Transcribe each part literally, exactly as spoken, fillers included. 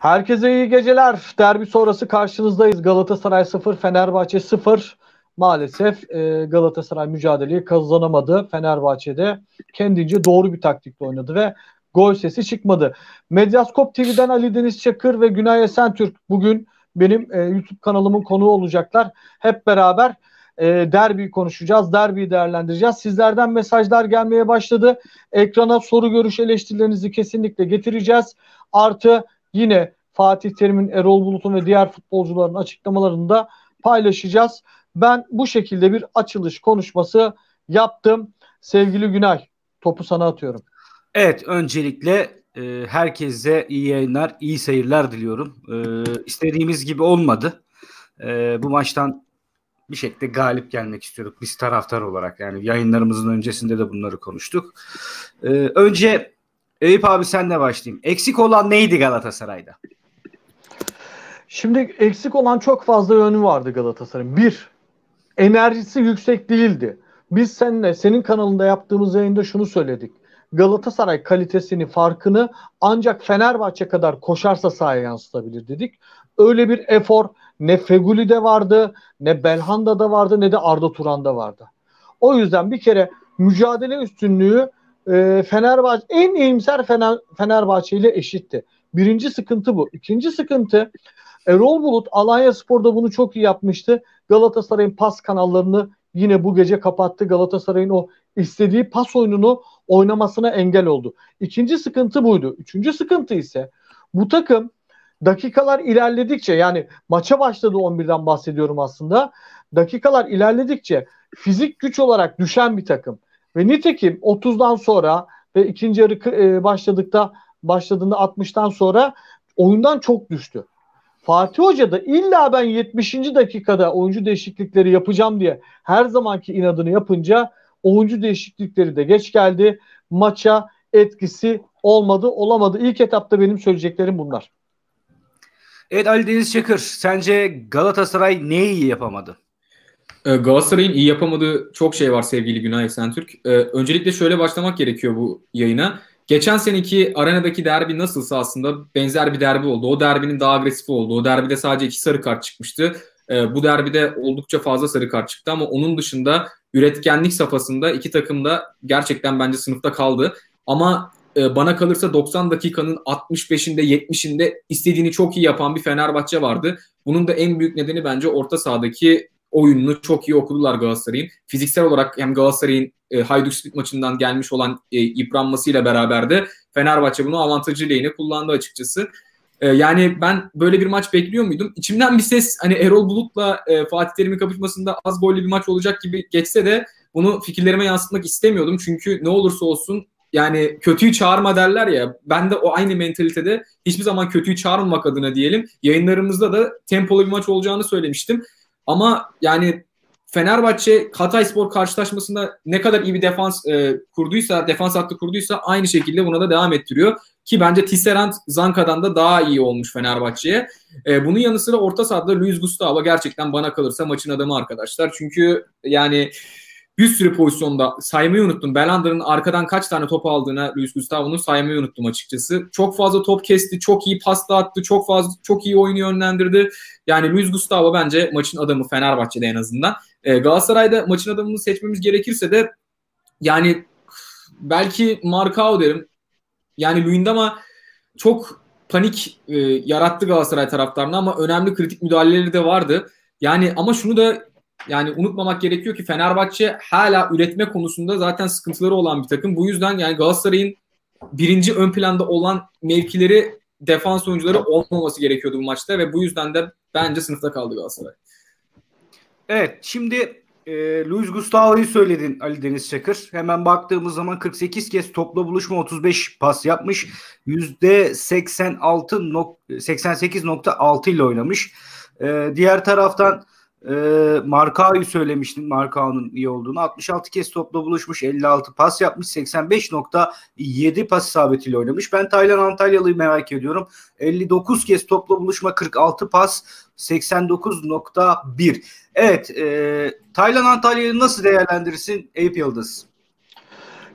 Herkese iyi geceler. Derbi sonrası karşınızdayız. Galatasaray sıfır, Fenerbahçe sıfır. Maalesef e, Galatasaray mücadeleyi kazanamadı. Fenerbahçe'de kendince doğru bir taktikle oynadı ve gol sesi çıkmadı. Medyaskop T V'den Ali Deniz Çakır ve Günay Esentürk bugün benim e, YouTube kanalımın konuğu olacaklar. Hep beraber e, derbiyi konuşacağız, derbiyi değerlendireceğiz. Sizlerden mesajlar gelmeye başladı. Ekrana soru, görüş, eleştirilerinizi kesinlikle getireceğiz. Artı yine Fatih Terim'in, Erol Bulut'un ve diğer futbolcuların açıklamalarını da paylaşacağız. Ben bu şekilde bir açılış konuşması yaptım. Sevgili Günay, topu sana atıyorum. Evet, öncelikle e, herkese iyi yayınlar, iyi seyirler diliyorum. E, istediğimiz gibi olmadı. E, bu maçtan bir şekilde galip gelmek istiyorduk biz taraftar olarak. Yani yayınlarımızın öncesinde de bunları konuştuk. E, önce Eyüp abi senle başlayayım. Eksik olan neydi Galatasaray'da? Şimdi eksik olan çok fazla yönü vardı Galatasaray'ın. Bir, enerjisi yüksek değildi. Biz seninle, senin kanalında yaptığımız yayında şunu söyledik. Galatasaray kalitesini, farkını ancak Fenerbahçe kadar koşarsa sahaya yansıtabilir dedik. Öyle bir efor ne Feguli'de vardı, ne Belhanda'da vardı, ne de Arda Turan'da vardı. O yüzden bir kere mücadele üstünlüğü e, Fenerbahçe en iyimser Fener, Fenerbahçe ile eşitti. Birinci sıkıntı bu. İkinci sıkıntı, Erol Bulut Alanyaspor'da bunu çok iyi yapmıştı. Galatasaray'ın pas kanallarını yine bu gece kapattı. Galatasaray'ın o istediği pas oyununu oynamasına engel oldu. İkinci sıkıntı buydu. Üçüncü sıkıntı ise bu takım dakikalar ilerledikçe, yani maça başladı on birden bahsediyorum aslında. Dakikalar ilerledikçe fizik güç olarak düşen bir takım. Ve nitekim otuzdan sonra ve ikinci yarı e, başladıkta başladığında altmıştan sonra oyundan çok düştü. Fatih Hoca da illa ben yetmişinci dakikada oyuncu değişiklikleri yapacağım diye her zamanki inadını yapınca oyuncu değişiklikleri de geç geldi. Maça etkisi olmadı, olamadı. İlk etapta benim söyleyeceklerim bunlar. Evet, Ali Deniz Çakır, sence Galatasaray neyi iyi yapamadı? Galatasaray'ın iyi yapamadığı çok şey var sevgili Günay Esentürk. Ee, öncelikle şöyle başlamak gerekiyor bu yayına. Geçen seneki arenadaki derbi nasılsa aslında benzer bir derbi oldu. O derbinin daha agresif oldu. O derbide sadece iki sarı kart çıkmıştı. Ee, bu derbide oldukça fazla sarı kart çıktı ama onun dışında üretkenlik safhasında iki takım da gerçekten bence sınıfta kaldı. Ama e, bana kalırsa doksan dakikanın altmış beşinde yetmişinde istediğini çok iyi yapan bir Fenerbahçe vardı. Bunun da en büyük nedeni bence orta sahadaki oyununu çok iyi okudular Galatasaray'ın. Fiziksel olarak hem Galatasaray'ın e, Hajduk Split maçından gelmiş olan e, yıpranmasıyla beraber de Fenerbahçe bunu avantajı lehine kullandı açıkçası. E, yani ben böyle bir maç bekliyor muydum? İçimden bir ses hani Erol Bulut'la e, Fatih Terim'in kapışmasında az gollü bir maç olacak gibi geçse de bunu fikirlerime yansıtmak istemiyordum. Çünkü ne olursa olsun yani kötüyü çağırma derler ya, ben de o aynı mentalitede hiçbir zaman kötüyü çağırmamak adına diyelim. Yayınlarımızda da tempolu bir maç olacağını söylemiştim. Ama yani Fenerbahçe Hatayspor karşılaşmasında ne kadar iyi bir defans e, kurduysa, defans hattı kurduysa aynı şekilde buna da devam ettiriyor. Ki bence Tisserand Zanka'dan da daha iyi olmuş Fenerbahçe'ye. E, bunun yanı sıra orta sahada Luis Gustavo gerçekten bana kalırsa maçın adamı arkadaşlar. Çünkü yani bir sürü pozisyonda saymayı unuttum. Belanda'nın arkadan kaç tane top aldığına Luis Gustavo'nun saymayı unuttum açıkçası. Çok fazla top kesti, çok iyi pas dağıttı, çok fazla çok iyi oyunu yönlendirdi. Yani Luis Gustavo bence maçın adamı Fenerbahçe'de en azından. Ee, Galatasaray'da maçın adamını seçmemiz gerekirse de yani belki Marcao derim. Yani Luyendama çok panik e, yarattı Galatasaray taraftarına ama önemli kritik müdahaleleri de vardı. Yani ama şunu da yani unutmamak gerekiyor ki Fenerbahçe hala üretme konusunda zaten sıkıntıları olan bir takım. Bu yüzden yani Galatasaray'ın birinci ön planda olan mevkileri defans oyuncuları olmaması gerekiyordu bu maçta ve bu yüzden de bence sınıfta kaldı Galatasaray. Evet, şimdi e, Luis Gustavo'yu söyledin Ali Deniz Çakır. Hemen baktığımız zaman kırk sekiz kez topla buluşma, otuz beş pas yapmış. yüzde seksen altı seksen sekiz nokta altı ile oynamış. E, diğer taraftan e, Marcao'yu söylemiştin, Marcao'nun iyi olduğunu. altmış altı kez topla buluşmuş, elli altı pas yapmış, seksen beş nokta yedi pas isabetiyle oynamış. Ben Taylan Antalyalı'yı merak ediyorum. elli dokuz kez topla buluşma, kırk altı pas, seksen dokuz nokta bir. Evet, e, Taylan Antalya'yı nasıl değerlendirirsin Eyüp Yıldız?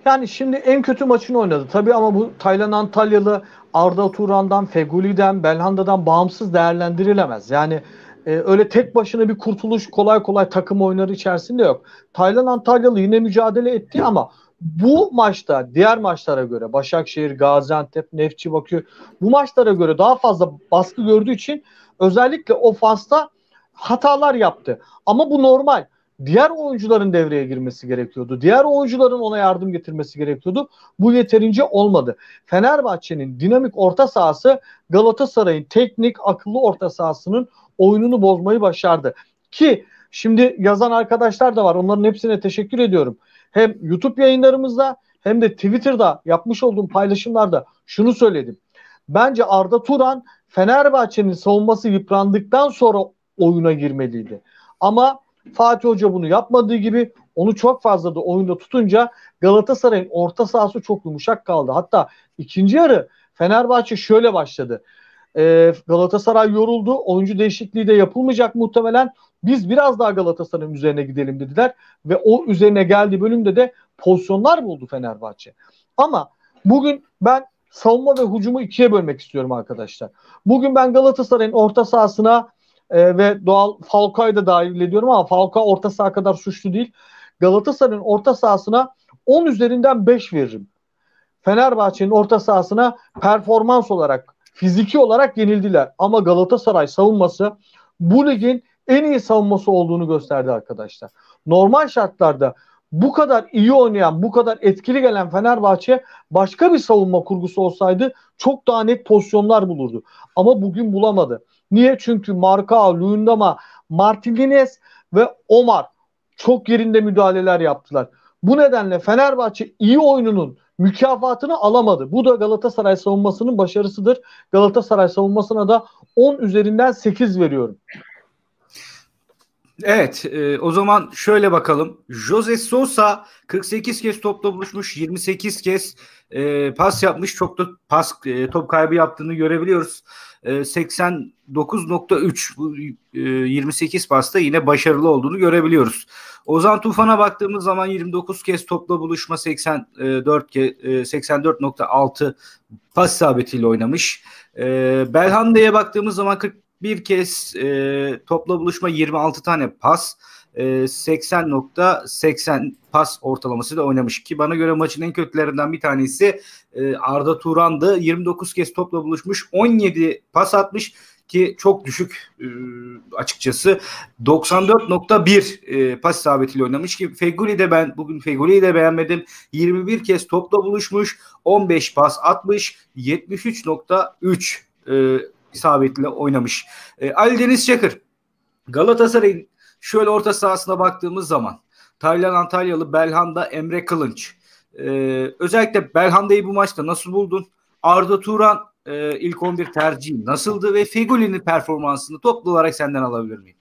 Yani şimdi en kötü maçını oynadı. Tabii ama bu Taylan Antalyalı Arda Turan'dan, Feguli'den, Belhanda'dan bağımsız değerlendirilemez. Yani e, öyle tek başına bir kurtuluş kolay kolay takım oyunları içerisinde yok. Taylan Antalyalı yine mücadele etti ama bu maçta diğer maçlara göre Başakşehir, Gaziantep, Nefçi Bakü bu maçlara göre daha fazla baskı gördüğü için özellikle ofansta hatalar yaptı. Ama bu normal. Diğer oyuncuların devreye girmesi gerekiyordu. Diğer oyuncuların ona yardım getirmesi gerekiyordu. Bu yeterince olmadı. Fenerbahçe'nin dinamik orta sahası Galatasaray'ın teknik, akıllı orta sahasının oyununu bozmayı başardı. Ki şimdi yazan arkadaşlar da var. Onların hepsine teşekkür ediyorum. Hem YouTube yayınlarımızda hem de Twitter'da yapmış olduğum paylaşımlarda şunu söyledim. Bence Arda Turan Fenerbahçe'nin savunması yıprandıktan sonra oyuna girmeliydi. Ama Fatih Hoca bunu yapmadığı gibi onu çok fazla da oyunda tutunca Galatasaray'ın orta sahası çok yumuşak kaldı. Hatta ikinci yarı Fenerbahçe şöyle başladı. Ee, Galatasaray yoruldu. Oyuncu değişikliği de yapılmayacak muhtemelen. Biz biraz daha Galatasaray'ın üzerine gidelim dediler. Ve o üzerine geldiği bölümde de pozisyonlar buldu Fenerbahçe. Ama bugün ben savunma ve hücumu ikiye bölmek istiyorum arkadaşlar. Bugün ben Galatasaray'ın orta sahasına e, ve doğal Falcao'yu da dahil ediyorum ama Falcao orta saha kadar suçlu değil. Galatasaray'ın orta sahasına on üzerinden beş veririm. Fenerbahçe'nin orta sahasına performans olarak, fiziki olarak yenildiler. Ama Galatasaray savunması bu ligin en iyi savunması olduğunu gösterdi arkadaşlar. Normal şartlarda bu kadar iyi oynayan, bu kadar etkili gelen Fenerbahçe başka bir savunma kurgusu olsaydı çok daha net pozisyonlar bulurdu. Ama bugün bulamadı. Niye? Çünkü Marcao, Luyendama, Martinez ve Omar çok yerinde müdahaleler yaptılar. Bu nedenle Fenerbahçe iyi oyununun mükafatını alamadı. Bu da Galatasaray savunmasının başarısıdır. Galatasaray savunmasına da on üzerinden sekiz veriyorum. Evet, e, o zaman şöyle bakalım. Jose Sosa kırk sekiz kez topla buluşmuş, yirmi sekiz kez e, pas yapmış. Çok da pas e, top kaybı yaptığını görebiliyoruz. E, seksen dokuz nokta üç bu e, yirmi sekiz pasta yine başarılı olduğunu görebiliyoruz. Ozan Tufan'a baktığımız zaman yirmi dokuz kez topla buluşma, seksen dört ke, e, seksen dört nokta altı pas isabetiyle oynamış. E, Belhanda'ya baktığımız zaman kırk bir kez e, topla buluşma, yirmi altı tane pas, e, seksen nokta seksen pas ortalamasıyla oynamış ki bana göre maçın en kötülerinden bir tanesi e, Arda Turan'dı. yirmi dokuz kez topla buluşmuş, on yedi pas atmış ki çok düşük e, açıkçası. doksan dört nokta bir e, pas isabetiyle oynamış ki Feguli de ben bugün Feguli'yi de beğenmedim. yirmi bir kez topla buluşmuş, on beş pas atmış, yetmiş üç nokta üç e, isabetle oynamış. E, Ali Deniz Çakır, Galatasaray'ın şöyle orta sahasına baktığımız zaman Taylan Antalyalı, Belhanda, Emre Kılınç. E, özellikle Belhanda'yı bu maçta nasıl buldun? Arda Turan e, ilk on bir tercihi nasıldı ve Feguli'nin performansını toplu olarak senden alabilir miyim?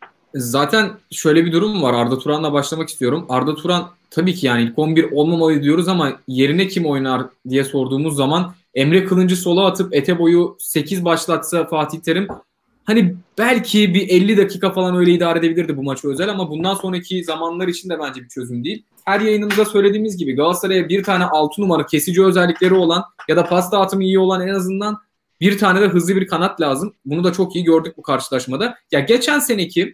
Zaten şöyle bir durum var. Arda Turan'la başlamak istiyorum. Arda Turan tabii ki yani ilk on bir olmamalı diyoruz ama yerine kim oynar diye sorduğumuz zaman Emre Kılınç'ı sola atıp Eteboy'u sekiz başlatsa Fatih Terim hani belki bir elli dakika falan öyle idare edebilirdi bu maçı özel ama bundan sonraki zamanlar için de bence bir çözüm değil. Her yayınımızda söylediğimiz gibi Galatasaray'a bir tane altı numara kesici özellikleri olan ya da pas dağıtımı iyi olan en azından bir tane de hızlı bir kanat lazım. Bunu da çok iyi gördük bu karşılaşmada. Ya geçen seneki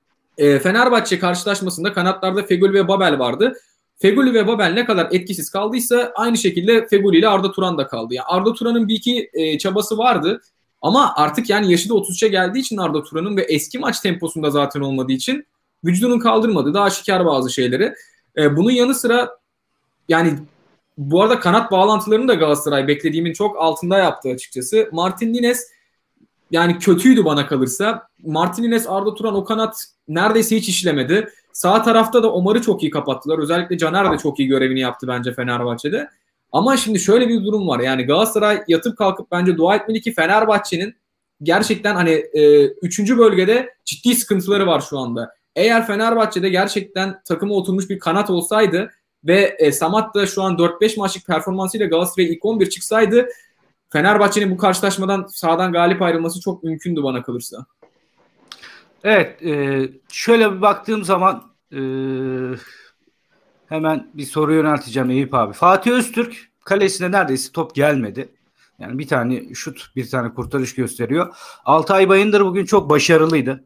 e, Fenerbahçe karşılaşmasında kanatlarda Feguli ve Babel vardı. Feguli ve Babel ne kadar etkisiz kaldıysa aynı şekilde Feguli ile Arda Turan da kaldı. Yani Arda Turan'ın bir iki e, çabası vardı ama artık yani yaşı da otuz üçe geldiği için Arda Turan'ın ve eski maç temposunda zaten olmadığı için vücudunun kaldırmadı. Daha şikar bazı şeyleri. E, bunun yanı sıra yani bu arada kanat bağlantılarını da Galatasaray beklediğimin çok altında yaptı açıkçası. Martinez yani kötüydü bana kalırsa. Martinez, Arda Turan o kanat neredeyse hiç işlemedi. Sağ tarafta da Omar'ı çok iyi kapattılar. Özellikle Caner de çok iyi görevini yaptı bence Fenerbahçe'de. Ama şimdi şöyle bir durum var. Yani Galatasaray yatıp kalkıp bence dua etmeli ki Fenerbahçe'nin gerçekten hani e, üçüncü bölgede ciddi sıkıntıları var şu anda. Eğer Fenerbahçe'de gerçekten takıma oturmuş bir kanat olsaydı ve e, Samat da şu an dört beş maçlık performansıyla Galatasaray ilk on bir çıksaydı Fenerbahçe'nin bu karşılaşmadan sağdan galip ayrılması çok mümkündü bana kalırsa. Evet, e, şöyle bir baktığım zaman e, Hemen bir soru yönelteceğim Eyüp abi. Fatih Öztürk kalesine neredeyse top gelmedi. Yani bir tane şut, bir tane kurtarış gösteriyor. Altay Bayındır bugün çok başarılıydı.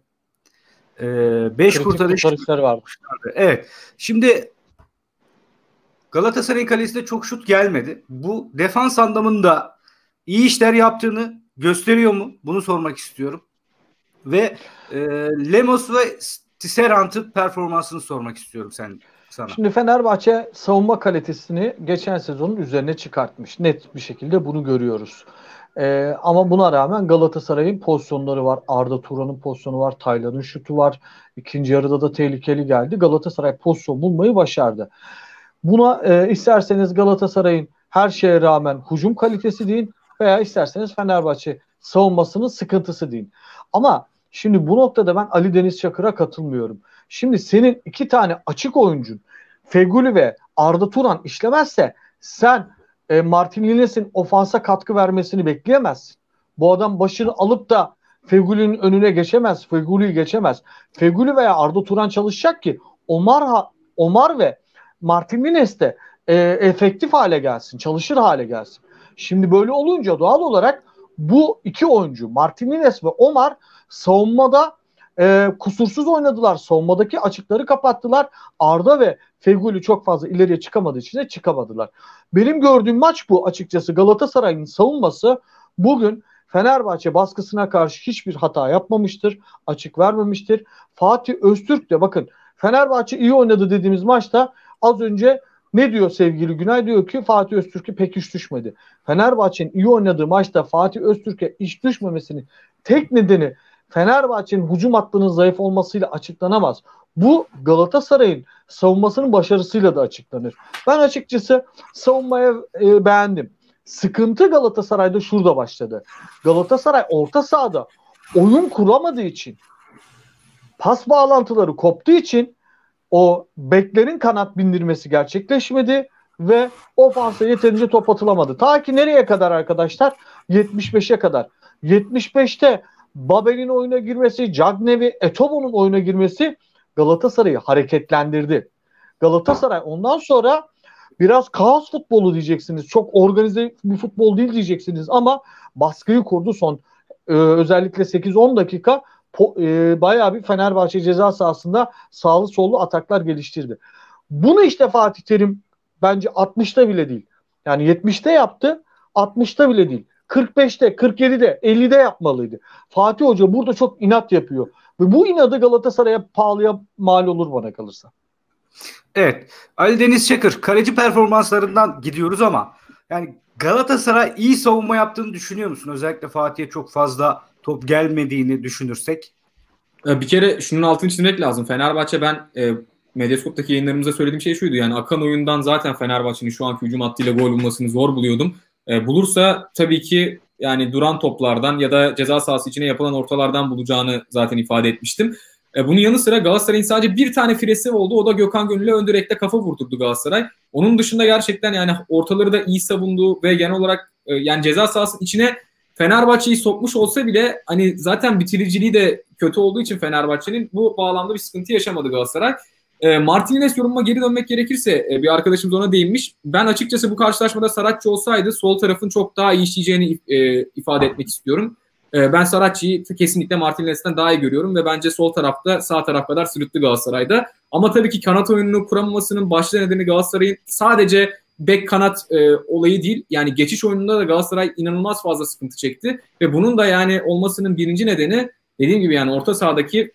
Ee, beş kurtarış kurtarışları vardı. Evet. Şimdi Galatasaray'ın kalesine çok şut gelmedi. Bu defans anlamında iyi işler yaptığını gösteriyor mu? Bunu sormak istiyorum. Ve e, Lemos ve Tisserant'ın performansını sormak istiyorum sen sana. Şimdi Fenerbahçe savunma kalitesini geçen sezonun üzerine çıkartmış. Net bir şekilde bunu görüyoruz. Ee, ama buna rağmen Galatasaray'ın pozisyonları var. Arda Turan'ın pozisyonu var. Taylan'ın şutu var. İkinci yarıda da tehlikeli geldi. Galatasaray pozisyon bulmayı başardı. Buna e, isterseniz Galatasaray'ın her şeye rağmen hücum kalitesi deyin veya isterseniz Fenerbahçe savunmasının sıkıntısı deyin. Ama şimdi bu noktada ben Ali Deniz Çakır'a katılmıyorum. Şimdi senin iki tane açık oyuncun Feguli ve Arda Turan işlemezse sen e, Martin Lines'in ofansa katkı vermesini bekleyemezsin. Bu adam başını alıp da Feguli'nin önüne geçemez. Feguli'yi geçemez. Feguli veya Arda Turan çalışacak ki Omar, Omar ve Martin Lines de e, efektif hale gelsin. Çalışır hale gelsin. Şimdi böyle olunca doğal olarak bu iki oyuncu Martin Lines ve Omar savunmada e, kusursuz oynadılar. Savunmadaki açıkları kapattılar. Arda ve Feguli çok fazla ileriye çıkamadığı için de çıkamadılar. Benim gördüğüm maç bu açıkçası. Galatasaray'ın savunması bugün Fenerbahçe baskısına karşı hiçbir hata yapmamıştır. Açık vermemiştir. Fatih Öztürk de bakın Fenerbahçe iyi oynadı dediğimiz maçta az önce ne diyor sevgili Günay? Diyor ki Fatih Öztürk'e pek iş düşmedi. Fenerbahçe'nin iyi oynadığı maçta Fatih Öztürk'e iş düşmemesinin tek nedeni Fenerbahçe'nin hücum hattının zayıf olmasıyla açıklanamaz. Bu Galatasaray'ın savunmasının başarısıyla da açıklanır. Ben açıkçası savunmaya e, beğendim. Sıkıntı Galatasaray'da şurada başladı. Galatasaray orta sahada oyun kuramadığı için, pas bağlantıları koptuğu için o beklerin kanat bindirmesi gerçekleşmedi ve ofansa yeterince top atılamadı. Ta ki nereye kadar arkadaşlar? yetmiş beşe kadar. yetmiş beşte Babel'in oyuna girmesi, Cagney'i, Etobo'nun oyuna girmesi Galatasaray'ı hareketlendirdi. Galatasaray ondan sonra biraz kaos futbolu diyeceksiniz. Çok organize bir futbol değil diyeceksiniz ama baskıyı kurdu son e, özellikle sekiz on dakika po, e, bayağı bir Fenerbahçe ceza sahasında sağlı sollu ataklar geliştirdi. Bunu işte Fatih Terim bence altmışta bile değil. Yani yetmişte yaptı, altmışta bile değil. kırk beşte, kırk yedide, ellide yapmalıydı. Fatih Hoca burada çok inat yapıyor. Ve bu inadı Galatasaray'a pahalıya mal olur bana kalırsa. Evet. Ali Deniz Çakır kaleci performanslarından gidiyoruz ama yani Galatasaray iyi savunma yaptığını düşünüyor musun? Özellikle Fatih'e çok fazla top gelmediğini düşünürsek. Bir kere şunun altını çizmek lazım. Fenerbahçe ben e, Medyascope'daki yayınlarımızda söylediğim şey şuydu. Yani akan oyundan zaten Fenerbahçe'nin şu anki hücum hattıyla gol bulmasını zor buluyordum. E, bulursa tabii ki yani duran toplardan ya da ceza sahası içine yapılan ortalardan bulacağını zaten ifade etmiştim. E, bunun yanı sıra Galatasaray'ın sadece bir tane firesi oldu. O da Gökhan Gönül'e ön direkte kafa vurdurdu Galatasaray. Onun dışında gerçekten yani ortaları da iyi savundu ve genel olarak e, yani ceza sahasının içine Fenerbahçe'yi sokmuş olsa bile hani zaten bitiriciliği de kötü olduğu için Fenerbahçe'nin bu bağlamda bir sıkıntı yaşamadı Galatasaray. E, Martinez yorumuma geri dönmek gerekirse e, bir arkadaşımız ona değinmiş. Ben açıkçası bu karşılaşmada Saratçı olsaydı sol tarafın çok daha iyi işleyeceğini e, ifade etmek istiyorum. E, ben Saratçı'yı kesinlikle Martinez'den daha iyi görüyorum ve bence sol tarafta sağ taraf kadar sırıttı Galatasaray'da. Ama tabii ki kanat oyununu kuramamasının başlı nedeni Galatasaray'ın sadece bek kanat e, olayı değil. Yani geçiş oyununda da Galatasaray inanılmaz fazla sıkıntı çekti ve bunun da yani olmasının birinci nedeni dediğim gibi yani orta sahadaki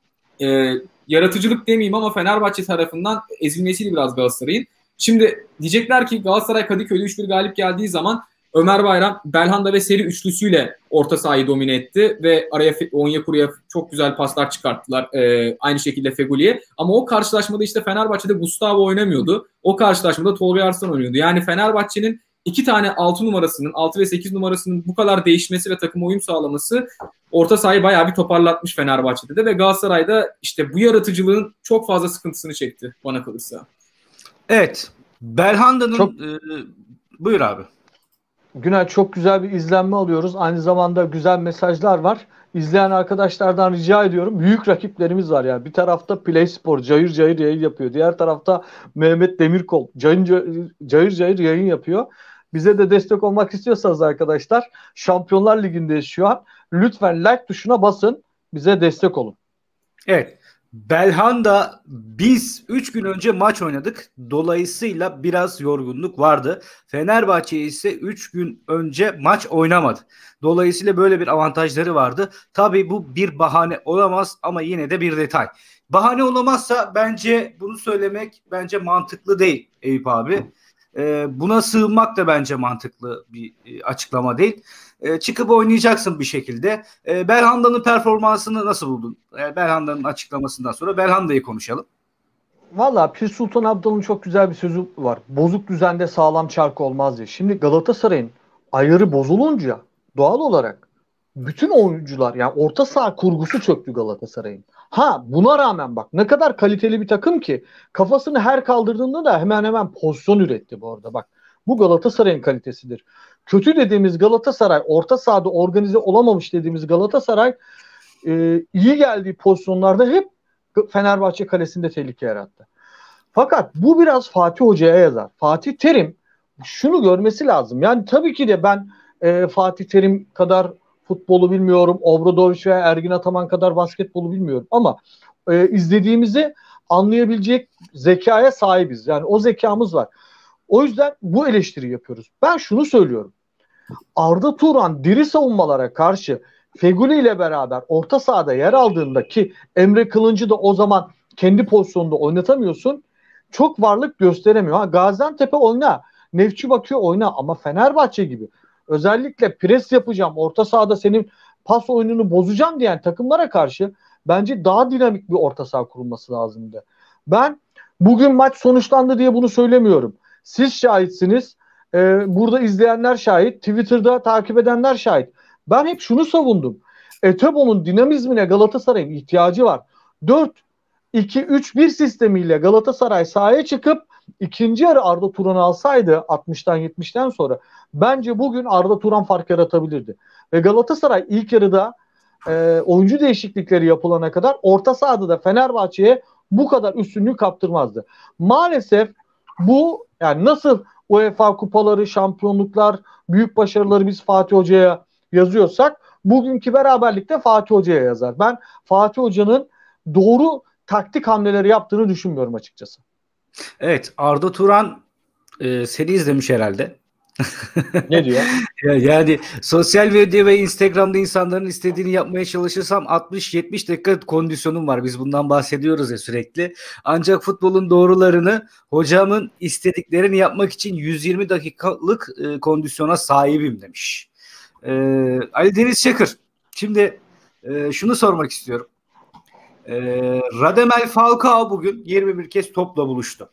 e, yaratıcılık demeyeyim ama Fenerbahçe tarafından ezilmesiydi biraz Galatasaray'ın. Şimdi diyecekler ki Galatasaray Kadıköy'de üç bir galip geldiği zaman Ömer Bayram, Belhanda ve Seri üçlüsüyle orta sahayı domine etti ve araya Onyekuru'ya çok güzel paslar çıkarttılar. Ee, aynı şekilde Feguli'ye. Ama o karşılaşmada işte Fenerbahçe'de Gustavo oynamıyordu. O karşılaşmada Tolga Arslan oynuyordu. Yani Fenerbahçe'nin iki tane altı numarasının, altı ve sekiz numarasının bu kadar değişmesi ve takıma uyum sağlaması orta sahayı bayağı bir toparlatmış Fenerbahçe'de de ve Galatasaray'da işte bu yaratıcılığın çok fazla sıkıntısını çekti bana kalırsa. Evet. Belhanda'nın çok... e, buyur abi. Günay, çok güzel bir izlenme alıyoruz. Aynı zamanda güzel mesajlar var. İzleyen arkadaşlardan rica ediyorum. Büyük rakiplerimiz var yani. Bir tarafta Play Spor cayır cayır yayın yapıyor. Diğer tarafta Mehmet Demirkol cayır cayır, cayır, cayır yayın yapıyor. Bize de destek olmak istiyorsanız arkadaşlar, Şampiyonlar Ligi'ndeyiz şu an. Lütfen like tuşuna basın. Bize destek olun. Evet. Belhanda biz üç gün önce maç oynadık. Dolayısıyla biraz yorgunluk vardı. Fenerbahçe ise üç gün önce maç oynamadı. Dolayısıyla böyle bir avantajları vardı. Tabii bu bir bahane olamaz ama yine de bir detay. Bahane olamazsa bence bunu söylemek bence mantıklı değil Eyüp abi. Ee, buna sığınmak da bence mantıklı bir e, açıklama değil. E, çıkıp oynayacaksın bir şekilde. E, Belhanda'nın performansını nasıl buldun? E, Belhanda'nın açıklamasından sonra Belhanda'yı konuşalım. Valla Pir Sultan Abdal'ın çok güzel bir sözü var. Bozuk düzende sağlam çark olmaz diye. Şimdi Galatasaray'ın ayarı bozulunca doğal olarak bütün oyuncular, yani orta saha kurgusu çöktü Galatasaray'ın. Ha, buna rağmen bak ne kadar kaliteli bir takım ki, kafasını her kaldırdığında da hemen hemen pozisyon üretti bu arada bak. Bu Galatasaray'ın kalitesidir. Kötü dediğimiz Galatasaray, orta sahada organize olamamış dediğimiz Galatasaray e, iyi geldiği pozisyonlarda hep Fenerbahçe kalesinde tehlike yarattı. Fakat bu biraz Fatih Hoca'ya yazar. Fatih Terim şunu görmesi lazım. Yani tabii ki de ben e, Fatih Terim kadar futbolu bilmiyorum. Obradoviç veya Ergin Ataman kadar basketbolu bilmiyorum. Ama e, izlediğimizi anlayabilecek zekaya sahibiz. Yani o zekamız var. O yüzden bu eleştiri yapıyoruz. Ben şunu söylüyorum. Arda Turan diri savunmalara karşı Feguli ile beraber orta sahada yer aldığında, ki Emre Kılınç'ı da o zaman kendi pozisyonunda oynatamıyorsun. Çok varlık gösteremiyor. Ha, Gaziantep'e oyna, Nefçi Bakü'ye oyna ama Fenerbahçe gibi özellikle pres yapacağım, orta sahada senin pas oyununu bozacağım diyen takımlara karşı bence daha dinamik bir orta saha kurulması lazımdı. Ben bugün maç sonuçlandı diye bunu söylemiyorum. Siz şahitsiniz. Ee, burada izleyenler şahit. Twitter'da takip edenler şahit. Ben hep şunu savundum. Etebo'nun dinamizmine Galatasaray'ın ihtiyacı var. dört iki üç bir sistemiyle Galatasaray sahaya çıkıp ikinci yarı Arda Turan'ı alsaydı altmıştan yetmişten sonra bence bugün Arda Turan fark yaratabilirdi. Ve Galatasaray ilk yarıda e, oyuncu değişiklikleri yapılana kadar orta sahada da Fenerbahçe'ye bu kadar üstünlüğü kaptırmazdı. Maalesef bu, yani nasıl UEFA kupaları, şampiyonluklar, büyük başarıları biz Fatih Hoca'ya yazıyorsak bugünkü beraberlikte Fatih Hoca'ya yazar. Ben Fatih Hoca'nın doğru taktik hamleleri yaptığını düşünmüyorum açıkçası. Evet, Arda Turan e, seni izlemiş herhalde. Ne diyor? Yani sosyal medya ve Instagram'da insanların istediğini yapmaya çalışırsam altmış yetmiş dakika kondisyonum var. Biz bundan bahsediyoruz ya sürekli. Ancak futbolun doğrularını, hocamın istediklerini yapmak için yüz yirmi dakikalık e, kondisyona sahibim demiş. E, Ali Deniz Çakır. Şimdi e, şunu sormak istiyorum. E, Radamel Falcao bugün yirmi bir kez topla buluştu.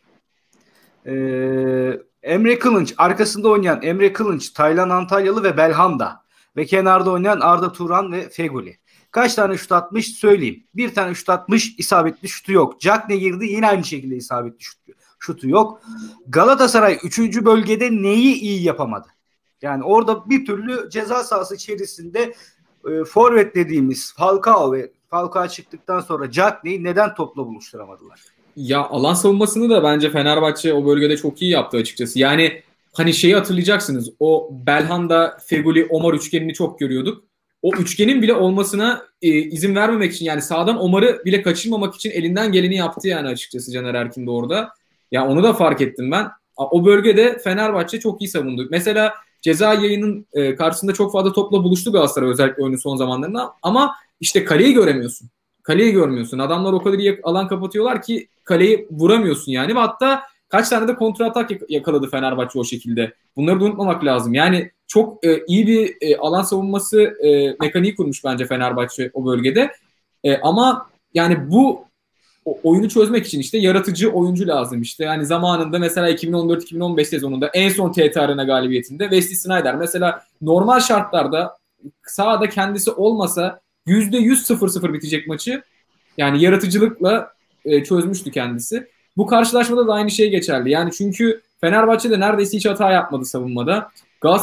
Ee, Emre Kılınç, arkasında oynayan Emre Kılınç, Taylan Antalyalı ve Belhanda ve kenarda oynayan Arda Turan ve Feguli. Kaç tane şut atmış söyleyeyim. Bir tane şut atmış, isabetli şutu yok. Cagne girdi, yine aynı şekilde isabetli şutu, şutu yok. Galatasaray üçüncü bölgede neyi iyi yapamadı? Yani orada bir türlü ceza sahası içerisinde e, forvet dediğimiz Falcao ve Falcao çıktıktan sonra Cagne'yi neden topla buluşturamadılar? Ya alan savunmasını da bence Fenerbahçe o bölgede çok iyi yaptı açıkçası. Yani hani şeyi hatırlayacaksınız. O Belhanda, Feguli, Omar üçgenini çok görüyorduk. O üçgenin bile olmasına e, izin vermemek için, yani sağdan Omar'ı bile kaçırmamak için elinden geleni yaptı yani açıkçası Caner Erkin de orada. Ya onu da fark ettim ben. O bölgede Fenerbahçe çok iyi savundu. Mesela ceza yayının e, karşısında çok fazla topla buluştu Galatasaray özellikle oyunun son zamanlarında. Ama işte kaleyi göremiyorsun. Kaleyi görmüyorsun. Adamlar o kadar iyi alan kapatıyorlar ki kaleyi vuramıyorsun yani. Ve hatta kaç tane de kontra atak yakaladı Fenerbahçe o şekilde. Bunları da unutmamak lazım. Yani çok e, iyi bir e, alan savunması e, mekaniği kurmuş bence Fenerbahçe o bölgede. E, ama yani bu o, oyunu çözmek için işte yaratıcı oyuncu lazım işte. Yani zamanında mesela iki bin on dört iki bin on beş sezonunda en son T T Arena galibiyetinde Wesley Sneijder mesela normal şartlarda sahada kendisi olmasa yüzde yüz sıfır sıfır bitecek maçı. Yani yaratıcılıkla e, çözmüştü kendisi. Bu karşılaşmada da aynı şey geçerli. Yani çünkü Fenerbahçe de neredeyse hiç hata yapmadı savunmada. Galatasaray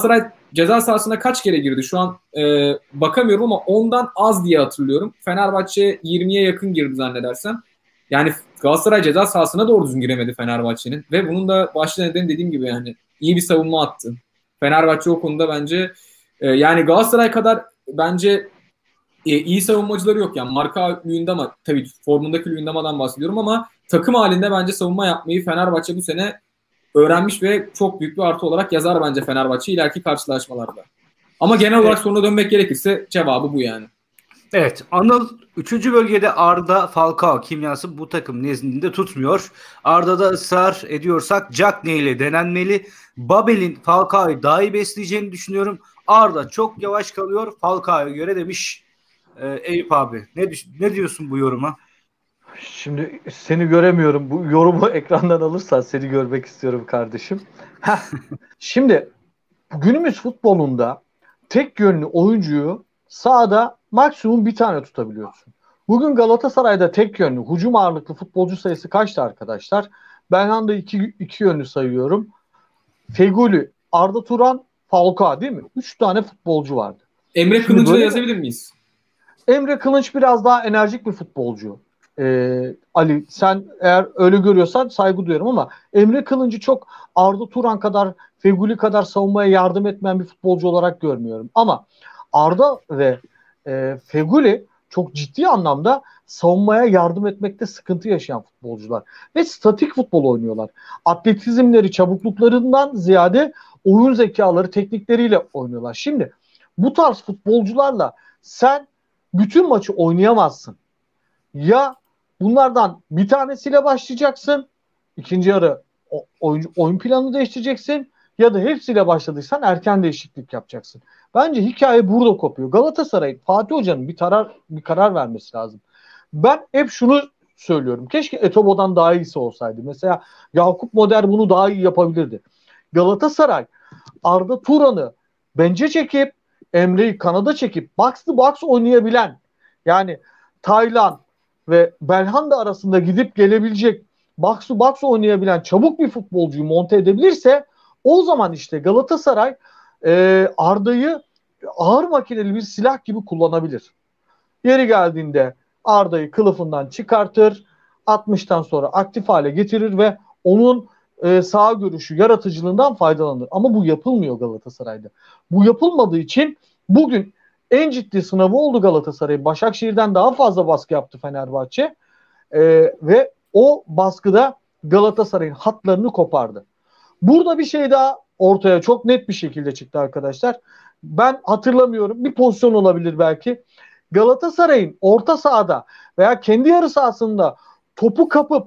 ceza sahasına kaç kere girdi? Şu an e, bakamıyorum ama ondan az diye hatırlıyorum. Fenerbahçe yirmiye yakın girdi zannedersem. Yani Galatasaray ceza sahasına doğru düzgün giremedi Fenerbahçe'nin. Ve bunun da başlı nedeni dediğim gibi yani iyi bir savunma attı. Fenerbahçe o konuda bence e, yani Galatasaray kadar bence e, iyi savunmacıları yok. Yani marka Luyendama, tabii formundaki Luyendama'dan bahsediyorum ama takım halinde bence savunma yapmayı Fenerbahçe bu sene öğrenmiş ve çok büyük bir artı olarak yazar bence Fenerbahçe ileriki karşılaşmalarda. Ama genel olarak evet. Soruna dönmek gerekirse cevabı bu yani. Evet, Anıl üçüncü bölgede Arda Falcao kimyası bu takım nezdinde tutmuyor. Arda'da ısrar ediyorsak Cagney ile denenmeli. Babel'in Falcao'yu daha iyi besleyeceğini düşünüyorum. Arda çok yavaş kalıyor Falcao'ya göre demiş e, Eyüp abi. Ne, ne diyorsun bu yoruma? Şimdi seni göremiyorum. Bu yorumu ekrandan alırsan seni görmek istiyorum kardeşim. Şimdi günümüz futbolunda tek yönlü oyuncuyu sahada maksimum bir tane tutabiliyorsun. Bugün Galatasaray'da tek yönlü, hücum ağırlıklı futbolcu sayısı kaçtı arkadaşlar? Belhanda iki, iki yönlü sayıyorum. Feguli, Arda Turan, Falcao değil mi? Üç tane futbolcu vardı. Emre Kılınç'ı da yazabilir miyiz? Emre Kılınç biraz daha enerjik bir futbolcu. Ee, Ali sen eğer öyle görüyorsan saygı duyuyorum ama Emre Kılınç'ı çok Arda Turan kadar, Feguli kadar savunmaya yardım etmeyen bir futbolcu olarak görmüyorum. Ama Arda ve e, Feguli çok ciddi anlamda savunmaya yardım etmekte sıkıntı yaşayan futbolcular. Ve statik futbol oynuyorlar. Atletizmleri, çabukluklarından ziyade oyun zekaları, teknikleriyle oynuyorlar. Şimdi bu tarz futbolcularla sen bütün maçı oynayamazsın. Ya bunlardan bir tanesiyle başlayacaksın, ikinci yarı oyun, oyun planını değiştireceksin ya da hepsiyle başladıysan erken değişiklik yapacaksın. Bence hikaye burada kopuyor. Galatasaray, Fatih Hoca'nın bir karar bir karar vermesi lazım. Ben hep şunu söylüyorum. Keşke Etobo'dan daha iyisi olsaydı. Mesela Yakup Moder bunu daha iyi yapabilirdi. Galatasaray Arda Turan'ı bence çekip Emre'yi kanada çekip box to box oynayabilen, yani Taylan ve Belhanda arasında gidip gelebilecek, box to box oynayabilen çabuk bir futbolcuyu monte edebilirse o zaman işte Galatasaray e, Arda'yı ağır makineli bir silah gibi kullanabilir. Yeri geldiğinde Arda'yı kılıfından çıkartır, altmıştan sonra aktif hale getirir ve onun e, sağ görüşü, yaratıcılığından faydalanır. Ama bu yapılmıyor Galatasaray'da. Bu yapılmadığı için bugün en ciddi sınavı oldu Galatasaray. Başakşehir'den daha fazla baskı yaptı Fenerbahçe. E, ve o baskıda Galatasaray'ın hatlarını kopardı. Burada bir şey daha ortaya çok net bir şekilde çıktı arkadaşlar. Ben hatırlamıyorum. Bir pozisyon olabilir belki. Galatasaray'ın orta sahada veya kendi yarı sahasında topu kapıp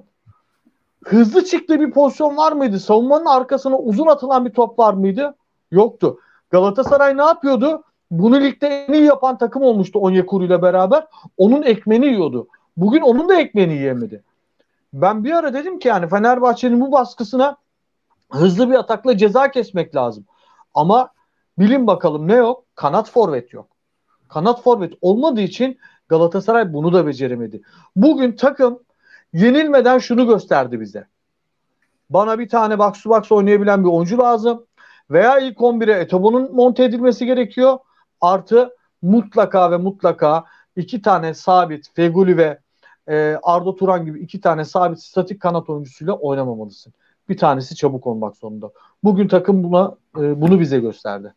hızlı çıktığı bir pozisyon var mıydı? Savunmanın arkasına uzun atılan bir top var mıydı? Yoktu. Galatasaray ne yapıyordu? Bunu ligde en iyi yapan takım olmuştu Onyekuru ile beraber. Onun ekmeğini yiyordu. Bugün onun da ekmeğini yiyemedi. Ben bir ara dedim ki yani Fenerbahçe'nin bu baskısına hızlı bir atakla ceza kesmek lazım. Ama bilin bakalım ne yok? Kanat forvet yok. Kanat forvet olmadığı için Galatasaray bunu da beceremedi. Bugün takım yenilmeden şunu gösterdi bize. Bana bir tane box to box oynayabilen bir oyuncu lazım. Veya ilk on bire Etobo'nun monte edilmesi gerekiyor. Artı mutlaka ve mutlaka iki tane sabit Feguli ve e, Arda Turan gibi iki tane sabit statik kanat oyuncusuyla oynamamalısın. Bir tanesi çabuk olmak zorunda. Bugün takım buna e, bunu bize gösterdi.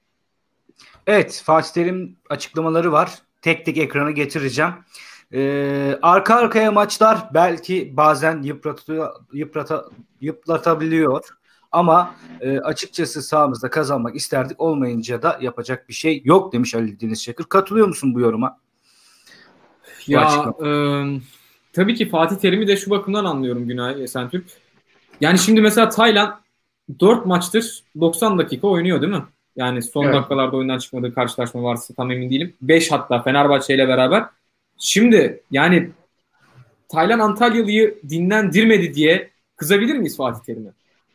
Evet, Fatih Terim açıklamaları var. Tek tek ekrana getireceğim. Ee, arka arkaya maçlar belki bazen yıpratıyor, yıprata, yıpratabiliyor. Ama e, açıkçası sahamızda kazanmak isterdik. Olmayınca da yapacak bir şey yok demiş Ali Deniz Çakır. Katılıyor musun bu yoruma? Ya e, tabii ki Fatih Terim'i de şu bakımdan anlıyorum Günay Esentürk. Yani şimdi mesela Taylan dört maçtır doksan dakika oynuyor değil mi? Yani son evet. dakikalarda oyundan çıkmadığı karşılaşma varsa tam emin değilim. beş hatta Fenerbahçe ile beraber. Şimdi yani Taylan Antalyalı'yı dinlendirmedi diye kızabilir miyiz Fatih Terim'e?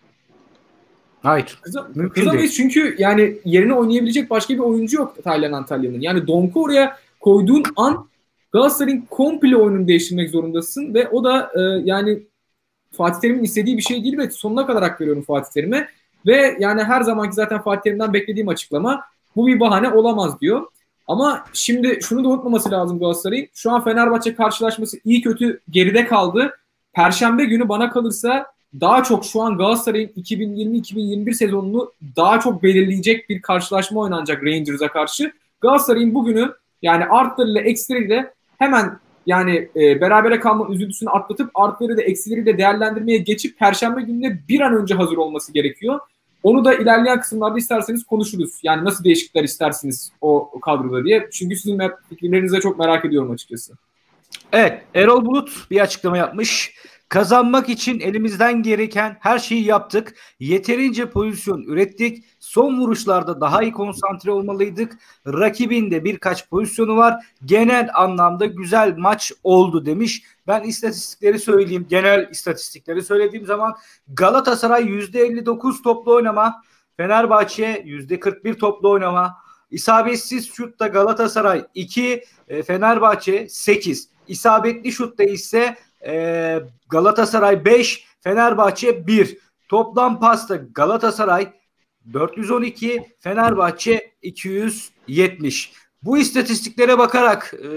Hayır. Kıza, kızamayız çünkü yani yerine oynayabilecek başka bir oyuncu yok Taylan Antalyalı'nın. Yani Donk'u oraya koyduğun an Galatasaray'ın komple oyununu değiştirmek zorundasın ve o da e, yani Fatih Terim'in istediği bir şey değil ve sonuna kadar hak veriyorum Fatih Terim'e. Ve yani her zamanki zaten Fatih Terim'den beklediğim açıklama bu bir bahane olamaz diyor. Ama şimdi şunu da unutmaması lazım Galatasaray'ın. Şu an Fenerbahçe karşılaşması iyi kötü geride kaldı. Perşembe günü bana kalırsa daha çok şu an Galatasaray'ın iki bin yirmi iki bin yirmi bir sezonunu daha çok belirleyecek bir karşılaşma oynanacak Rangers'a karşı. Galatasaray'ın bugünü yani artlarıyla eksileriyle hemen yani e, berabere kalma üzüntüsünü atlatıp artları da eksileriyle değerlendirmeye geçip Perşembe gününe bir an önce hazır olması gerekiyor. Onu da ilerleyen kısımlarda isterseniz konuşuruz. Yani nasıl değişiklikler istersiniz o kadroda diye. Çünkü sizin fikirlerinizi de çok merak ediyorum açıkçası. Evet, Erol Bulut bir açıklama yapmış. Kazanmak için elimizden gereken her şeyi yaptık. Yeterince pozisyon ürettik. Son vuruşlarda daha iyi konsantre olmalıydık. Rakibin de birkaç pozisyonu var. Genel anlamda güzel maç oldu demiş. Ben istatistikleri söyleyeyim. Genel istatistikleri söylediğim zaman Galatasaray yüzde elli dokuz toplu oynama. Fenerbahçe yüzde kırk bir toplu oynama. İsabetsiz şutta Galatasaray iki, Fenerbahçe sekiz. İsabetli şutta ise e, Galatasaray beş, Fenerbahçe bir. Toplam pasta Galatasaray dört yüz on iki, Fenerbahçe iki yüz yetmiş. Bu istatistiklere bakarak e,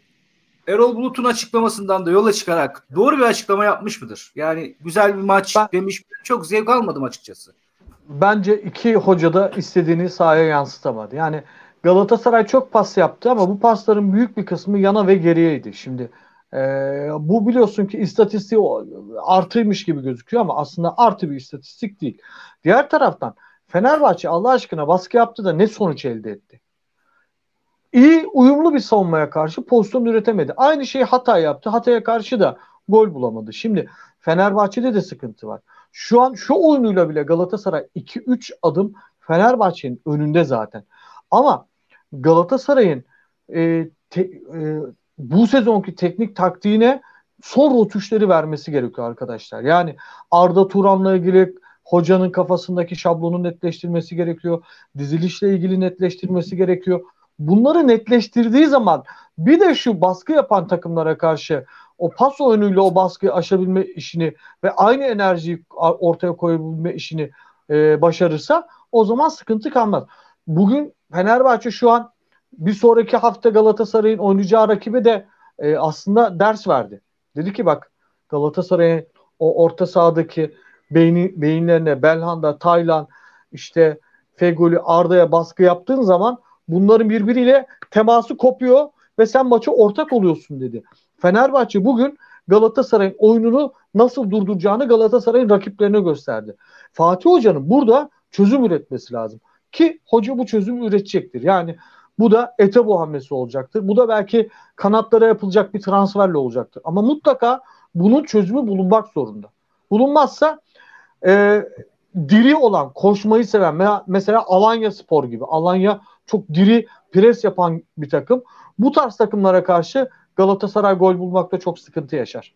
Erol Bulut'un açıklamasından da yola çıkarak doğru bir açıklama yapmış mıdır? Yani güzel bir maç ben, demiş. Çok zevk almadım açıkçası. Bence iki hoca da istediğini sahaya yansıtamadı. Yani Galatasaray çok pas yaptı ama bu pasların büyük bir kısmı yana ve geriyeydi. Şimdi e, bu biliyorsun ki istatistiği artıymış gibi gözüküyor ama aslında artı bir istatistik değil. Diğer taraftan Fenerbahçe Allah aşkına baskı yaptı da ne sonuç elde etti? İyi, uyumlu bir savunmaya karşı pozisyon üretemedi. Aynı şeyi Hatay yaptı. Hatay'a karşı da gol bulamadı. Şimdi Fenerbahçe'de de sıkıntı var. Şu an şu oyunuyla bile Galatasaray iki üç adım Fenerbahçe'nin önünde zaten. Ama Galatasaray'ın e, te, e, bu sezonki teknik taktiğine son rötuşları vermesi gerekiyor arkadaşlar. Yani Arda Turan'la ilgili hocanın kafasındaki şablonu netleştirmesi gerekiyor. Dizilişle ilgili netleştirmesi gerekiyor. Bunları netleştirdiği zaman bir de şu baskı yapan takımlara karşı o pas oyunuyla o baskıyı aşabilme işini ve aynı enerjiyi ortaya koyabilme işini e, başarırsa o zaman sıkıntı kalmaz. Bugün Fenerbahçe şu an bir sonraki hafta Galatasaray'ın oynayacağı rakibe de e, aslında ders verdi. Dedi ki bak Galatasaray'ın o orta sahadaki beyni, beyinlerine Belhanda, Taylan, işte Fegoli, Arda'ya baskı yaptığın zaman bunların birbiriyle teması kopuyor ve sen maça ortak oluyorsun dedi. Fenerbahçe bugün Galatasaray'ın oyununu nasıl durduracağını Galatasaray'ın rakiplerine gösterdi. Fatih Hoca'nın burada çözüm üretmesi lazım. Ki hoca bu çözümü üretecektir. Yani bu da Etebo hamlesi olacaktır. Bu da belki kanatlara yapılacak bir transferle olacaktır. Ama mutlaka bunun çözümü bulunmak zorunda. Bulunmazsa e, diri olan, koşmayı seven mesela Alanya Spor gibi. Alanya çok diri pres yapan bir takım. Bu tarz takımlara karşı Galatasaray gol bulmakta çok sıkıntı yaşar.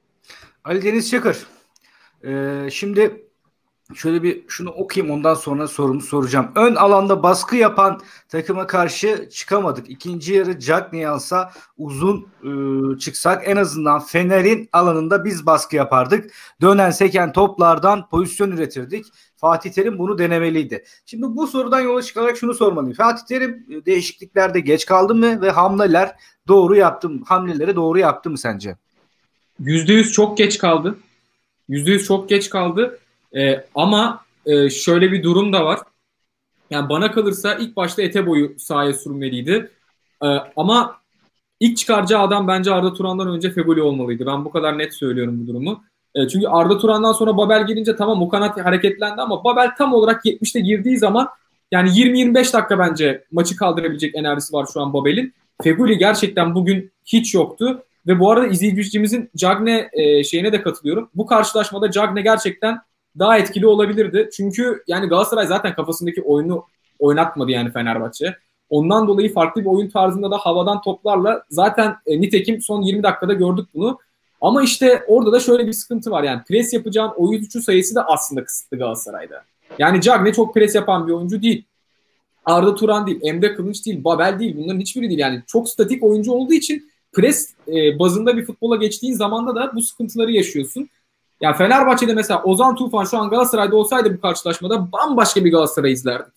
Ali Deniz Çakır. Ee, şimdi şöyle bir şunu okuyayım, ondan sonra sorumu soracağım. Ön alanda baskı yapan takıma karşı çıkamadık. İkinci yarı Cagney alsa uzun e, çıksak en azından Fener'in alanında biz baskı yapardık. Dönen seken toplardan pozisyon üretirdik. Fatih Terim bunu denemeliydi. Şimdi bu sorudan yola çıkarak şunu sormalıyım. Fatih Terim değişikliklerde geç kaldı mı ve hamleler doğru yaptı mı? Hamleleri doğru yaptı mı sence? yüzde yüz çok geç kaldı. yüzde yüz çok geç kaldı. Ee, ama e, şöyle bir durum da var. Yani bana kalırsa ilk başta Etebo'yu sahaya sürmeliydi. Ee, ama ilk çıkaracağı adam bence Arda Turan'dan önce Fegoli olmalıydı. Ben bu kadar net söylüyorum bu durumu. E, çünkü Arda Turan'dan sonra Babel gelince tamam o kanat hareketlendi ama Babel tam olarak yetmişte girdiği zaman yani yirmi yirmi beş dakika bence maçı kaldırabilecek enerjisi var şu an Babel'in. Fegoli gerçekten bugün hiç yoktu. Ve bu arada izleyicimizin Cagney e, şeyine de katılıyorum. Bu karşılaşmada Cagney gerçekten daha etkili olabilirdi. Çünkü yani Galatasaray zaten kafasındaki oyunu oynatmadı yani Fenerbahçe. Ondan dolayı farklı bir oyun tarzında da havadan toplarla zaten e, nitekim son yirmi dakikada gördük bunu. Ama işte orada da şöyle bir sıkıntı var. Yani pres yapacağın oyuncu sayısı da aslında kısıtlı Galatasaray'da. Yani Cagney çok pres yapan bir oyuncu değil. Arda Turan değil, Emre Kılınç değil, Babel değil. Bunların hiçbiri değil. Yani çok statik oyuncu olduğu için pres e, bazında bir futbola geçtiğin zamanda da bu sıkıntıları yaşıyorsun. Ya Fenerbahçe'de mesela Ozan Tufan şu an Galatasaray'da olsaydı bu karşılaşmada bambaşka bir Galatasaray izlerdik.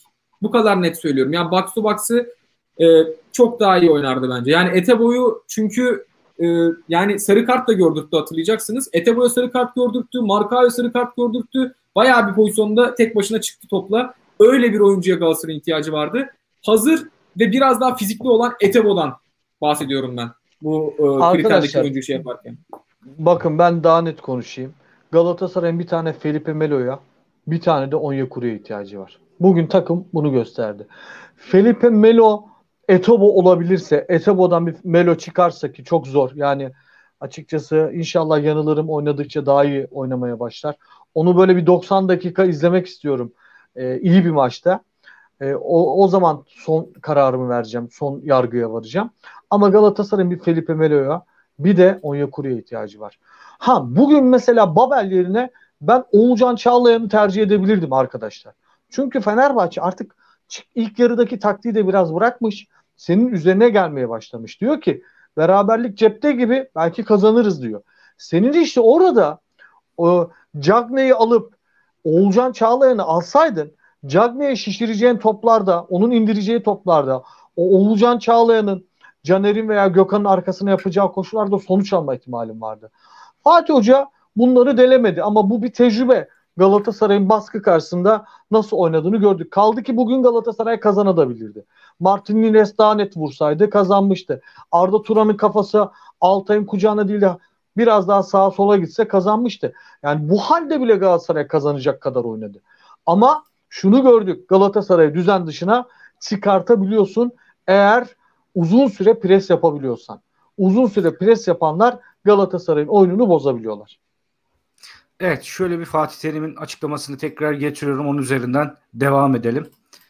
Bu kadar net söylüyorum. Yani box to box'ı e, çok daha iyi oynardı bence. Yani Etebo'yu çünkü e, yani sarı kart da gördürttü, hatırlayacaksınız. Etebo'ya sarı kart gördürttü. Markao'ya sarı kart gördürttü. Bayağı bir pozisyonda tek başına çıktı topla. Öyle bir oyuncuya Galatasaray'ın ihtiyacı vardı. Hazır ve biraz daha fizikli olan Etebo'dan bahsediyorum ben. Bu e, kriterdeki oyuncuyu şey yaparken. Bakın ben daha net konuşayım. Galatasaray'ın bir tane Felipe Melo'ya, bir tane de Onyekuru'ya ihtiyacı var. Bugün takım bunu gösterdi. Felipe Melo Etebo olabilirse, Etebo'dan bir Melo çıkarsa ki çok zor. Yani açıkçası inşallah yanılırım, oynadıkça daha iyi oynamaya başlar. Onu böyle bir doksan dakika izlemek istiyorum. Ee, iyi bir maçta. Ee, o, o zaman son kararımı vereceğim. Son yargıya varacağım. Ama Galatasaray'ın bir Felipe Melo'ya, bir de Onyekuru'ya ihtiyacı var. Ha bugün mesela Babel yerine ben Oğulcan Çağlayan'ı tercih edebilirdim arkadaşlar. Çünkü Fenerbahçe artık ilk yarıdaki taktiği de biraz bırakmış. Senin üzerine gelmeye başlamış. Diyor ki beraberlik cepte gibi, belki kazanırız diyor. Senin işte orada o Cagney'i alıp Oğulcan Çağlayan'ı alsaydın, Cagney'e şişireceğin toplarda, onun indireceği toplarda, o Oğulcan Çağlayan'ın, Caner'in veya Gökhan'ın arkasına yapacağı koşularda sonuç alma ihtimalim vardı. Fatih Hoca bunları delemedi ama bu bir tecrübe. Galatasaray'ın baskı karşısında nasıl oynadığını gördük. Kaldı ki bugün Galatasaray kazanabilirdi. Martin Nines daha net vursaydı kazanmıştı. Arda Turan'ın kafası Altay'ın kucağına değil de biraz daha sağa sola gitse kazanmıştı. Yani bu halde bile Galatasaray kazanacak kadar oynadı. Ama şunu gördük. Galatasaray'ı düzen dışına çıkartabiliyorsun eğer uzun süre pres yapabiliyorsan. Uzun süre pres yapanlar Galatasaray'ın oyununu bozabiliyorlar. Evet, şöyle bir Fatih Terim'in açıklamasını tekrar getiriyorum. Onun üzerinden devam edelim.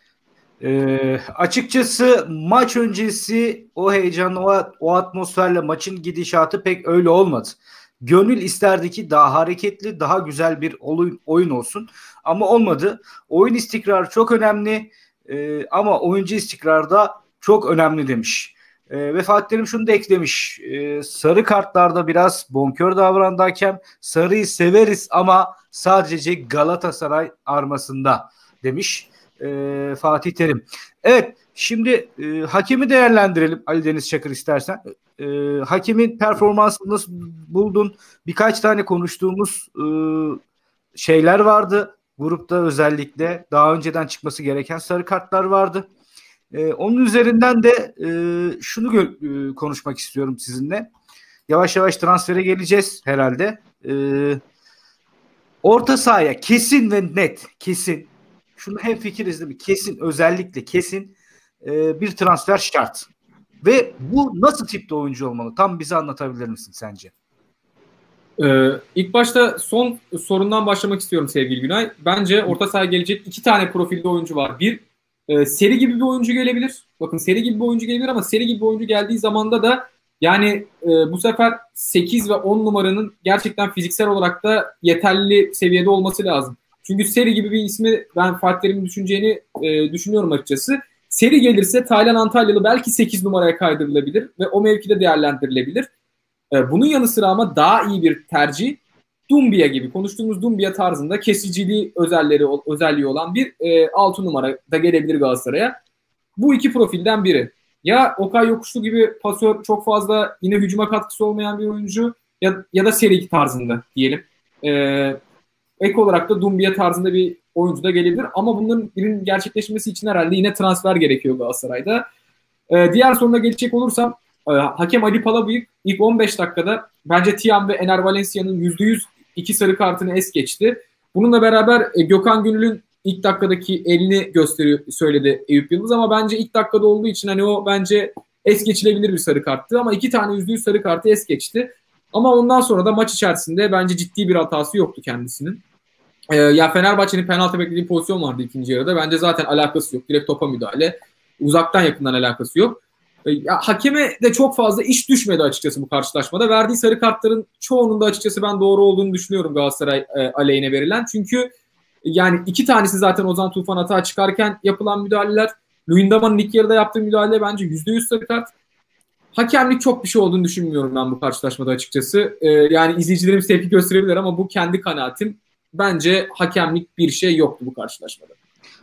Ee, açıkçası maç öncesi o heyecan, o, o atmosferle maçın gidişatı pek öyle olmadı. Gönül isterdi ki daha hareketli, daha güzel bir oyun, oyun olsun. Ama olmadı. Oyun istikrarı çok önemli. Ee, ama oyuncu istikrarı da çok önemli demiş. Ee, ve Fatih Terim şunu da eklemiş. Ee, sarı kartlarda biraz bonkör davrandı hakem. Sarıyı severiz ama sadece Galatasaray armasında demiş e, Fatih Terim. Evet, şimdi e, hakemi değerlendirelim Ali Deniz Çakır istersen. E, hakemin performansını nasıl buldun? Birkaç tane konuştuğumuz e, şeyler vardı. Grupta özellikle daha önceden çıkması gereken sarı kartlar vardı. Ee, onun üzerinden de e, şunu gö- e, konuşmak istiyorum sizinle. Yavaş yavaş transfere geleceğiz herhalde. Ee, orta sahaya kesin ve net, kesin. Şunu hemfikiriz değil mi? Kesin, özellikle kesin e, bir transfer şart. Ve bu nasıl tipte oyuncu olmalı? Tam bize anlatabilir misin sence? Ee, ilk başta son sorundan başlamak istiyorum sevgili Günay. Bence orta sahaya gelecek iki tane profilde oyuncu var. Bir, e, seri gibi bir oyuncu gelebilir. Bakın seri gibi bir oyuncu gelebilir ama seri gibi bir oyuncu geldiği zamanda da yani e, bu sefer sekiz ve on numaranın gerçekten fiziksel olarak da yeterli seviyede olması lazım. Çünkü seri gibi bir ismi ben Fatih Terim'in düşüneceğini e, düşünüyorum açıkçası. Seri gelirse Taylan Antalyalı belki sekiz numaraya kaydırılabilir ve o mevkide değerlendirilebilir. Bunun yanı sıra ama daha iyi bir tercih Doumbia gibi, konuştuğumuz Doumbia tarzında kesiciliği özelleri, özelliği olan bir e, altı numara da gelebilir Galatasaray'a. Bu iki profilden biri. Ya Okay Yokuşlu gibi pasör, çok fazla yine hücuma katkısı olmayan bir oyuncu ya, ya da seri tarzında diyelim. E, ek olarak da Doumbia tarzında bir oyuncu da gelebilir ama bunların birinin gerçekleşmesi için herhalde yine transfer gerekiyor Galatasaray'da. E, diğer soruna geçecek olursam hakem Ali Palabıyık ilk on beş dakikada bence Tiam ve Ener Valencia'nın yüzde yüz iki sarı kartını es geçti. Bununla beraber Gökhan Gönül'ün ilk dakikadaki elini gösteriyor, söyledi Eyüp Yıldız ama bence ilk dakikada olduğu için hani o bence es geçilebilir bir sarı karttı ama iki tane yüzde yüz sarı kartı es geçti. Ama ondan sonra da maç içerisinde bence ciddi bir hatası yoktu kendisinin. Ee, ya Fenerbahçe'nin penaltı beklediği pozisyon vardı ikinci yarıda. Bence zaten alakası yok. Direkt topa müdahale. Uzaktan yakından alakası yok. Ya, hakeme de çok fazla iş düşmedi açıkçası bu karşılaşmada. Verdiği sarı kartların çoğunun da açıkçası ben doğru olduğunu düşünüyorum Galatasaray e, aleyhine verilen. Çünkü yani iki tanesi zaten Ozan Tufan hata çıkarken yapılan müdahaleler. Luyendama'nın ilk yarıda yaptığı müdahale bence yüzde yüz sarı kart. Hakemlik çok bir şey olduğunu düşünmüyorum ben bu karşılaşmada açıkçası. E, yani izleyicilerimiz tepki gösterebilir ama bu kendi kanaatim. Bence hakemlik bir şey yoktu bu karşılaşmada.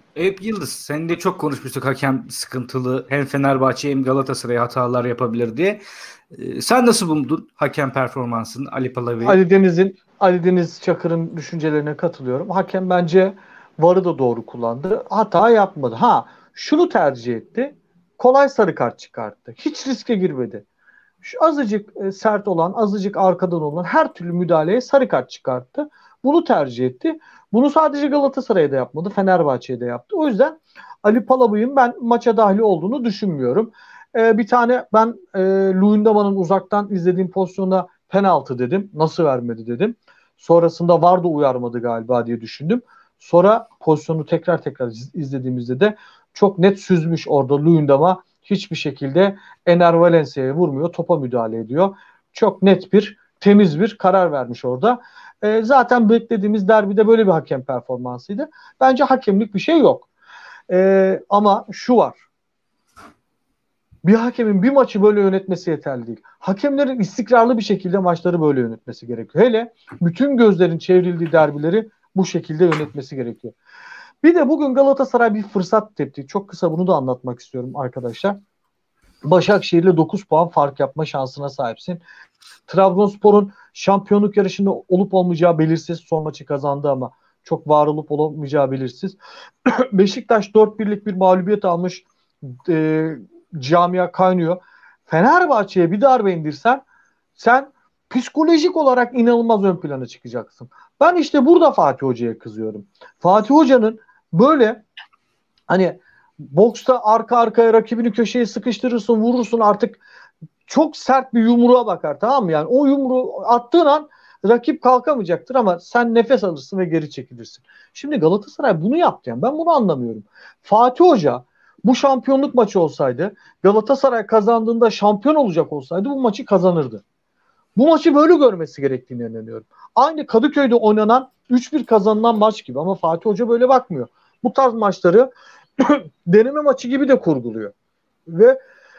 Eyüp Yıldız, seninle çok konuşmuştuk, hakem sıkıntılı, hem Fenerbahçe hem Galatasaray hatalar yapabilir diye. Ee, sen nasıl buldun hakem performansını, Ali Palavi? Ali Deniz'in Ali Deniz Çakır'ın düşüncelerine katılıyorum. Hakem bence VAR'ı da doğru kullandı. Hata yapmadı. Ha, şunu tercih etti. Kolay sarı kart çıkarttı. Hiç riske girmedi. Şu azıcık e, sert olan, azıcık arkadan olan her türlü müdahaleye sarı kart çıkarttı. Bunu tercih etti. Bunu sadece Galatasaray'da yapmadı, Fenerbahçe'de yaptı. O yüzden Ali Palabıyık'ın ben maça dahil olduğunu düşünmüyorum. E, bir tane ben e, Luyendama'nın uzaktan izlediğim pozisyonda penaltı dedim. Nasıl vermedi dedim. Sonrasında VAR da uyarmadı galiba diye düşündüm. Sonra pozisyonu tekrar tekrar izlediğimizde de çok net süzmüş orada Luyendama. Hiçbir şekilde Ener Valencia'ya vurmuyor. Topa müdahale ediyor. Çok net bir, temiz bir karar vermiş orada. E, zaten beklediğimiz derbide böyle bir hakem performansıydı. Bence hakemlik bir şey yok. E, ama şu var. Bir hakemin bir maçı böyle yönetmesi yeterli değil. Hakemlerin istikrarlı bir şekilde maçları böyle yönetmesi gerekiyor. Hele bütün gözlerin çevrildiği derbileri bu şekilde yönetmesi gerekiyor. Bir de bugün Galatasaray bir fırsat tepti. Çok kısa bunu da anlatmak istiyorum arkadaşlar. Başakşehir'le dokuz puan fark yapma şansına sahipsin. Trabzonspor'un şampiyonluk yarışında olup olmayacağı belirsiz. Son maçı kazandı ama çok var olup olamayacağı belirsiz. Beşiktaş dört birlik bir mağlubiyet almış. E, camia kaynıyor. Fenerbahçe'ye bir darbe indirsen sen psikolojik olarak inanılmaz ön plana çıkacaksın. Ben işte burada Fatih Hoca'ya kızıyorum. Fatih Hoca'nın böyle hani boksta arka arkaya rakibini köşeye sıkıştırırsın, vurursun, artık çok sert bir yumruğa bakar, tamam mı? Yani o yumruğu attığın an rakip kalkamayacaktır ama sen nefes alırsın ve geri çekilirsin. Şimdi Galatasaray bunu yaptı yani. Ben bunu anlamıyorum. Fatih Hoca bu şampiyonluk maçı olsaydı, Galatasaray kazandığında şampiyon olacak olsaydı bu maçı kazanırdı. Bu maçı böyle görmesi gerektiğini inanıyorum. Aynı Kadıköy'de oynanan üç bir kazanılan maç gibi ama Fatih Hoca böyle bakmıyor. Bu tarz maçları deneme maçı gibi de kurguluyor. Ve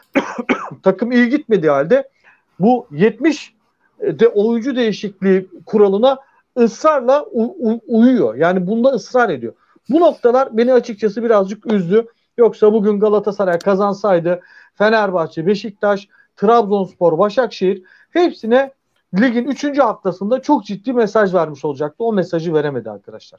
takım iyi gitmediği halde bu yetmiş de oyuncu değişikliği kuralına ısrarla u- u- uyuyor. Yani bunda ısrar ediyor. Bu noktalar beni açıkçası birazcık üzdü. Yoksa bugün Galatasaray kazansaydı Fenerbahçe, Beşiktaş, Trabzonspor, Başakşehir hepsine ligin üçüncü haftasında çok ciddi mesaj vermiş olacaktı. O mesajı veremedi arkadaşlar.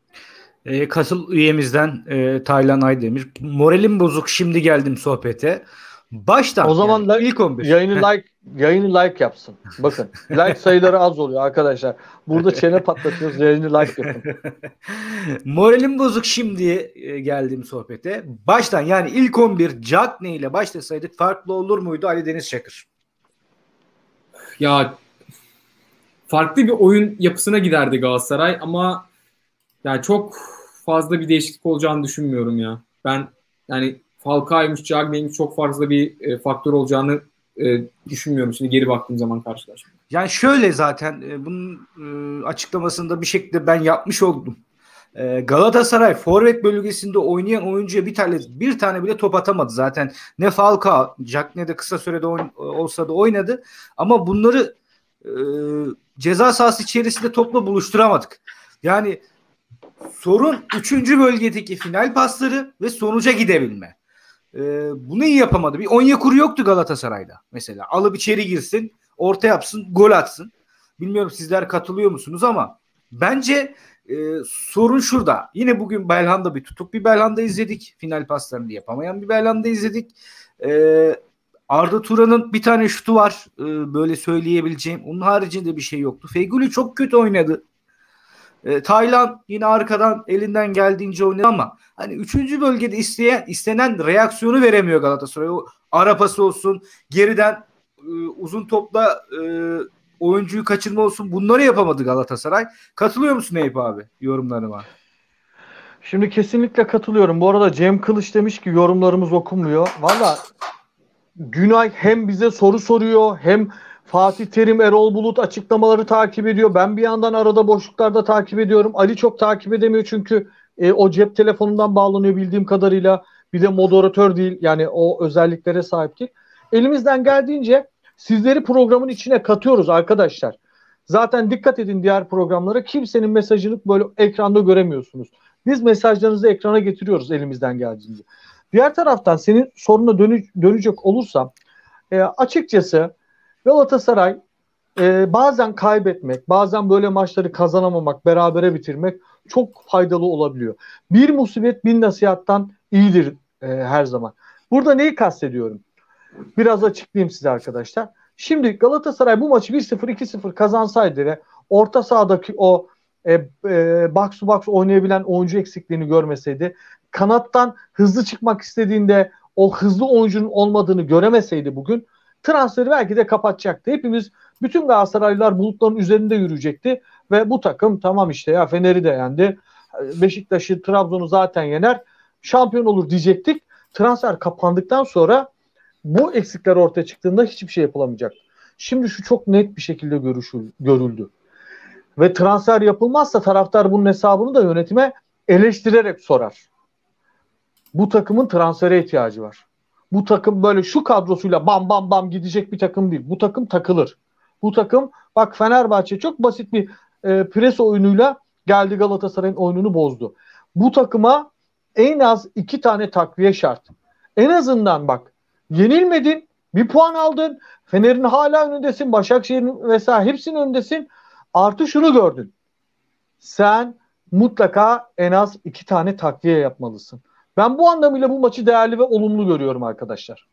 E, katıl üyemizden e, Taylan Aydemir. Moralim bozuk, şimdi geldim sohbete. Baştan. O zaman yani, da ilk on bir. yayını like yayını like yapsın. Bakın like sayıları az oluyor arkadaşlar. Burada çene patlatıyoruz, yayını like yapın. Moralim bozuk, şimdi e, geldim sohbete. Baştan yani ilk on bir Cagney ile başlasaydık farklı olur muydu Ali Deniz Çakır? Ya farklı bir oyun yapısına giderdi Galatasaray ama yani çok fazla bir değişiklik olacağını düşünmüyorum ya. Ben yani Falcao'ymuş, Cagney'miş çok fazla bir e, faktör olacağını e, düşünmüyorum şimdi geri baktığım zaman karşılaşma. Yani şöyle zaten e, bunun e, açıklamasında bir şekilde ben yapmış oldum. E, Galatasaray forvet bölgesinde oynayan oyuncuya bir tane bir tane bile top atamadı zaten. Ne Falcao, Cagney de kısa sürede oyn, olsa da oynadı ama bunları e, ceza sahası içerisinde topla buluşturamadık. Yani sorun üçüncü bölgedeki final pasları ve sonuca gidebilme. Ee, bunu iyi yapamadı. Bir Onyekuru yoktu Galatasaray'da mesela. Alıp içeri girsin, orta yapsın, gol atsın. Bilmiyorum sizler katılıyor musunuz ama bence e, sorun şurada. Yine bugün Belhanda bir tutuk bir Belhanda izledik. Final paslarını yapamayan bir Belhanda izledik. Ee, Arda Turan'ın bir tane şutu var. E, böyle söyleyebileceğim. Onun haricinde bir şey yoktu. Feguli çok kötü oynadı. E, Taylan yine arkadan elinden geldiğince oynadı ama hani üçüncü bölgede isteyen istenen reaksiyonu veremiyor Galatasaray. O ara pası olsun, geriden e, uzun topla e, oyuncuyu kaçırma olsun, bunları yapamadı Galatasaray. Katılıyor musun Eyüp abi yorumlarıma? Şimdi kesinlikle katılıyorum. Bu arada Cem Kılıç demiş ki yorumlarımız okunmuyor. Valla Günay hem bize soru soruyor hem Fatih Terim, Erol Bulut açıklamaları takip ediyor. Ben bir yandan arada boşluklarda takip ediyorum. Ali çok takip edemiyor çünkü e, o cep telefonundan bağlanıyor bildiğim kadarıyla. Bir de moderatör değil, yani o özelliklere sahip değil. Elimizden geldiğince sizleri programın içine katıyoruz arkadaşlar. Zaten dikkat edin diğer programlara, kimsenin mesajını böyle ekranda göremiyorsunuz. Biz mesajlarınızı ekrana getiriyoruz elimizden geldiğince. Diğer taraftan senin soruna dönü- dönecek olursam e, açıkçası Galatasaray e, bazen kaybetmek, bazen böyle maçları kazanamamak, berabere bitirmek çok faydalı olabiliyor. Bir musibet bin nasihattan iyidir e, her zaman. Burada neyi kastediyorum? Biraz açıklayayım size arkadaşlar. Şimdi Galatasaray bu maçı bir sıfır iki sıfır kazansaydı ve orta sahadaki o e, e, box to box oynayabilen oyuncu eksikliğini görmeseydi, kanattan hızlı çıkmak istediğinde o hızlı oyuncunun olmadığını göremeseydi bugün transferi belki de kapatacaktı. Hepimiz, bütün Galatasaraylılar bulutların üzerinde yürüyecekti ve bu takım tamam işte ya Fener'i de yendi, Beşiktaş'ı, Trabzon'u zaten yener, şampiyon olur diyecektik. Transfer kapandıktan sonra bu eksikler ortaya çıktığında hiçbir şey yapılamayacak. Şimdi şu çok net bir şekilde görüşül, görüldü. Ve transfer yapılmazsa taraftar bunun hesabını da yönetime eleştirerek sorar. Bu takımın transfere ihtiyacı var. Bu takım böyle şu kadrosuyla bam bam bam gidecek bir takım değil. Bu takım takılır. Bu takım, bak Fenerbahçe çok basit bir e, pres oyunuyla geldi, Galatasaray'ın oyununu bozdu. Bu takıma en az iki tane takviye şart. En azından bak, yenilmedin, bir puan aldın, Fener'in hala önündesin, Başakşehir'in vesaire hepsinin önündesin. Artı şunu gördün. Sen mutlaka en az iki tane takviye yapmalısın. Ben bu anlamıyla bu maçı değerli ve olumlu görüyorum arkadaşlar.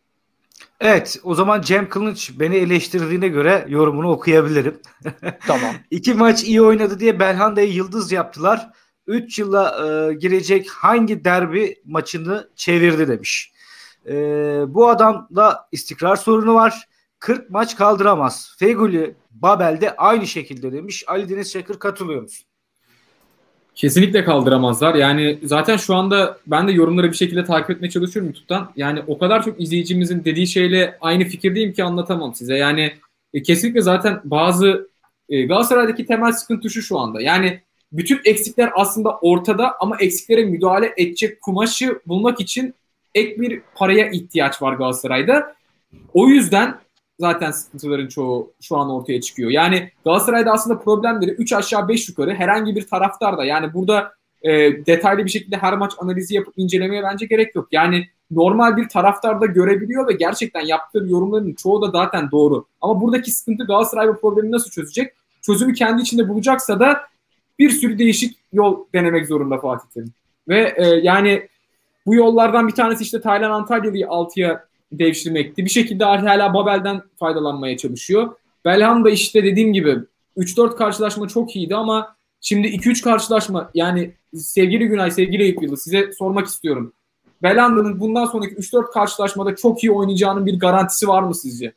Evet, o zaman Cem Kılıç beni eleştirdiğine göre yorumunu okuyabilirim. Tamam. İki maç iyi oynadı diye Belhanda'yı yıldız yaptılar. Üç yıla e, girecek hangi derbi maçını çevirdi demiş. E, bu adamda istikrar sorunu var. kırk maç kaldıramaz. Feguli, Babel de aynı şekilde demiş. Ali Deniz Çakır, katılıyor musun? Kesinlikle kaldıramazlar. Yani zaten şu anda ben de yorumları bir şekilde takip etmeye çalışıyorum YouTube'dan. Yani o kadar çok izleyicimizin dediği şeyle aynı fikirdeyim ki anlatamam size. Yani e, kesinlikle zaten bazı e, Galatasaray'daki temel sıkıntı şu şu anda. Yani bütün eksikler aslında ortada ama eksiklere müdahale edecek kumaşı bulmak için ek bir paraya ihtiyaç var Galatasaray'da. O yüzden zaten sıkıntıların çoğu şu an ortaya çıkıyor. Yani Galatasaray'da aslında problemleri üç aşağı beş yukarı herhangi bir taraftar da, yani burada e, detaylı bir şekilde her maç analizi yapıp incelemeye bence gerek yok. Yani normal bir taraftar da görebiliyor ve gerçekten yaptığı yorumların çoğu da zaten doğru. Ama buradaki sıkıntı, Galatasaray bu problemi nasıl çözecek? Çözümü kendi içinde bulacaksa da bir sürü değişik yol denemek zorunda Fatih Terim. Ve e, yani bu yollardan bir tanesi işte Taylan Antalyalı'yı altıya devşirmekti. Bir şekilde hala Babel'den faydalanmaya çalışıyor. Belhanda işte dediğim gibi üç dört karşılaşma çok iyiydi ama şimdi iki üç karşılaşma, yani sevgili Günay, sevgili Eyüp Yıldız, size sormak istiyorum. Belhanda'nın bundan sonraki üç dört karşılaşmada çok iyi oynayacağının bir garantisi var mı sizce?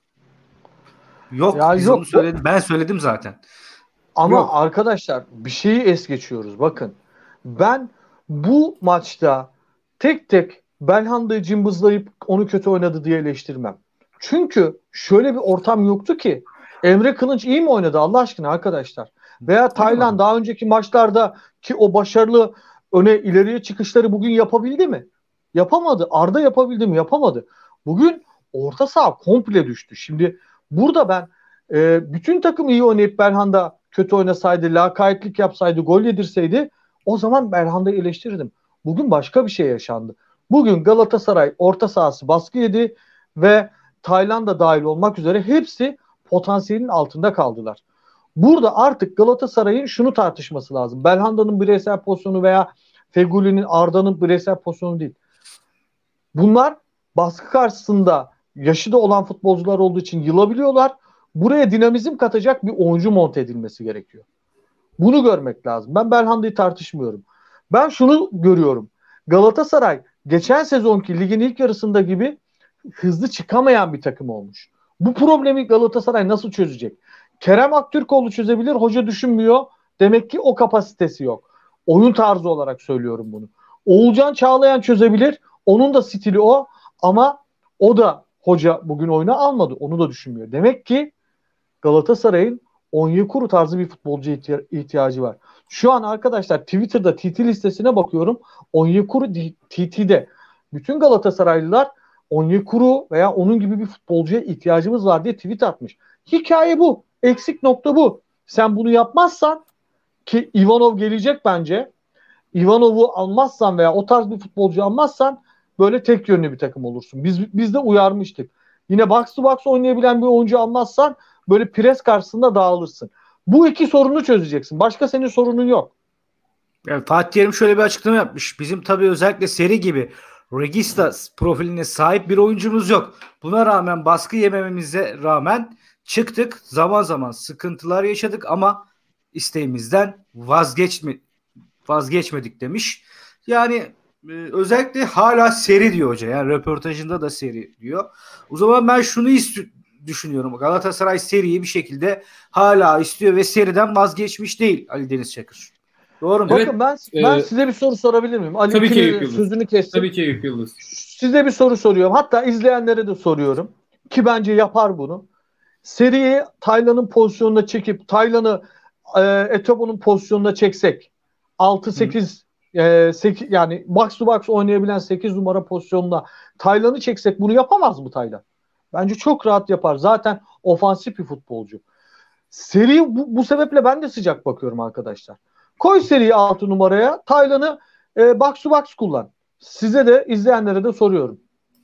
Yok, Ya biz yok. onu söyledim. Ben söyledim zaten. Ama Yok. arkadaşlar bir şeyi es geçiyoruz. Bakın, ben bu maçta tek tek Belhanda'yı cımbızlayıp onu kötü oynadı diye eleştirmem. Çünkü şöyle bir ortam yoktu ki. Emre Kılınç iyi mi oynadı Allah aşkına arkadaşlar? Veya Taylan daha önceki maçlarda ki o başarılı öne ileriye çıkışları bugün yapabildi mi? Yapamadı. Arda yapabildi mi? Yapamadı. Bugün orta saha komple düştü. Şimdi burada ben e, bütün takım iyi oynayıp Belhanda kötü oynasaydı, lakaytlık yapsaydı, gol yedirseydi, o zaman Belhanda'yı eleştirirdim. Bugün başka bir şey yaşandı. Bugün Galatasaray orta sahası baskı yedi ve Tayland da dahil olmak üzere hepsi potansiyelin altında kaldılar. Burada artık Galatasaray'ın şunu tartışması lazım. Belhanda'nın bireysel pozisyonu veya Fegüli'nin, Arda'nın bireysel pozisyonu değil. Bunlar baskı karşısında yaşı da olan futbolcular olduğu için yılabiliyorlar. Buraya dinamizm katacak bir oyuncu monte edilmesi gerekiyor. Bunu görmek lazım. Ben Belhanda'yı tartışmıyorum. Ben şunu görüyorum. Galatasaray geçen sezonki ligin ilk yarısında gibi hızlı çıkamayan bir takım olmuş. Bu problemi Galatasaray nasıl çözecek? Kerem Aktürkoğlu çözebilir, hoca düşünmüyor. Demek ki o kapasitesi yok. Oyun tarzı olarak söylüyorum bunu. Oğulcan Çağlayan çözebilir. Onun da stili o ama o da hoca bugün oyuna almadı. Onu da düşünmüyor. Demek ki Galatasaray'ın Onyekuru tarzı bir futbolcu ihtiyacı var. Şu an arkadaşlar Twitter'da T T listesine bakıyorum. Onyekuru T T'de. Bütün Galatasaraylılar Onyekuru veya onun gibi bir futbolcuya ihtiyacımız var diye tweet atmış. Hikaye bu. Eksik nokta bu. Sen bunu yapmazsan, ki Ivanov gelecek bence. Ivanov'u almazsan veya o tarz bir futbolcu almazsan böyle tek yönlü bir takım olursun. Biz biz de uyarmıştık. Yine box to box oynayabilen bir oyuncu almazsan böyle pres karşısında dağılırsın. Bu iki sorunu çözeceksin. Başka senin sorunun yok. Yani Fatih Terim şöyle bir açıklama yapmış. Bizim tabii özellikle seri gibi regista profiline sahip bir oyuncumuz yok. Buna rağmen baskı yemememize rağmen çıktık. Zaman zaman sıkıntılar yaşadık ama isteğimizden vazgeçme, vazgeçmedik demiş. Yani e, özellikle hala seri diyor hoca. Yani röportajında da seri diyor. O zaman ben şunu ist- düşünüyorum. Galatasaray seriyi bir şekilde hala istiyor ve seriden vazgeçmiş değil Ali Deniz Çakır. Doğru mu? Evet, Bakın ben ben e, size bir soru sorabilir miyim? Ali tabii ki ikiniz Eyüp Yıldız. sözünü kestim. Tabii ki Eyüp Yıldız. Size bir soru soruyorum. Hatta izleyenlere de soruyorum. Ki bence yapar bunu. Seriyi Taylan'ın pozisyonuna çekip Taylan'ı e, Etobo'nun pozisyonuna çeksek altı sekiz e, sekiz yani box to box oynayabilen sekiz numara pozisyonuna Taylan'ı çeksek bunu yapamaz mı Taylan? Bence çok rahat yapar. Zaten ofansif bir futbolcu. Seri bu, bu sebeple ben de sıcak bakıyorum arkadaşlar. Koy seriyi altı numaraya. Taylan'ı e, box to box kullan. Size de izleyenlere de soruyorum.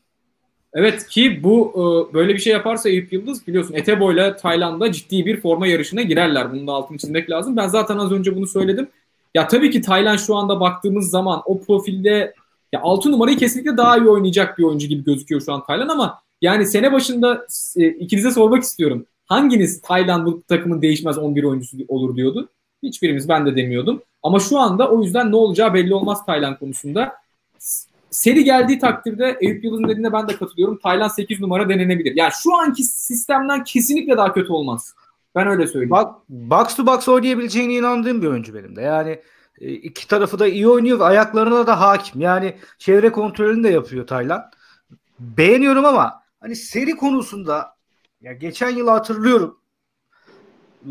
Evet ki bu e, böyle bir şey yaparsa Eyüp Yıldız biliyorsun Etebo ile Tayland'da ciddi bir forma yarışına girerler. Bunun da altını çizmek lazım. Ben zaten az önce bunu söyledim. Ya tabii ki Tayland şu anda baktığımız zaman o profilde ya altı numarayı kesinlikle daha iyi oynayacak bir oyuncu gibi gözüküyor şu an Tayland ama yani sene başında e, ikinize sormak istiyorum. Hanginiz Tayland bu takımın değişmez on bir oyuncusu olur diyordu? Hiçbirimiz, ben de demiyordum. Ama şu anda o yüzden ne olacağı belli olmaz Tayland konusunda. Seri geldiği takdirde Eyüp Yıldız'ın dediğine ben de katılıyorum. Tayland sekiz numara denenebilir. Yani şu anki sistemden kesinlikle daha kötü olmaz. Ben öyle söyleyeyim. Bak, box to box oynayabileceğine inandığım bir oyuncu benim de. Yani e, iki tarafı da iyi oynuyor ve ayaklarına da hakim. Yani çevre kontrolünü de yapıyor Tayland. Beğeniyorum ama hani seri konusunda ya geçen yıl hatırlıyorum. Ee,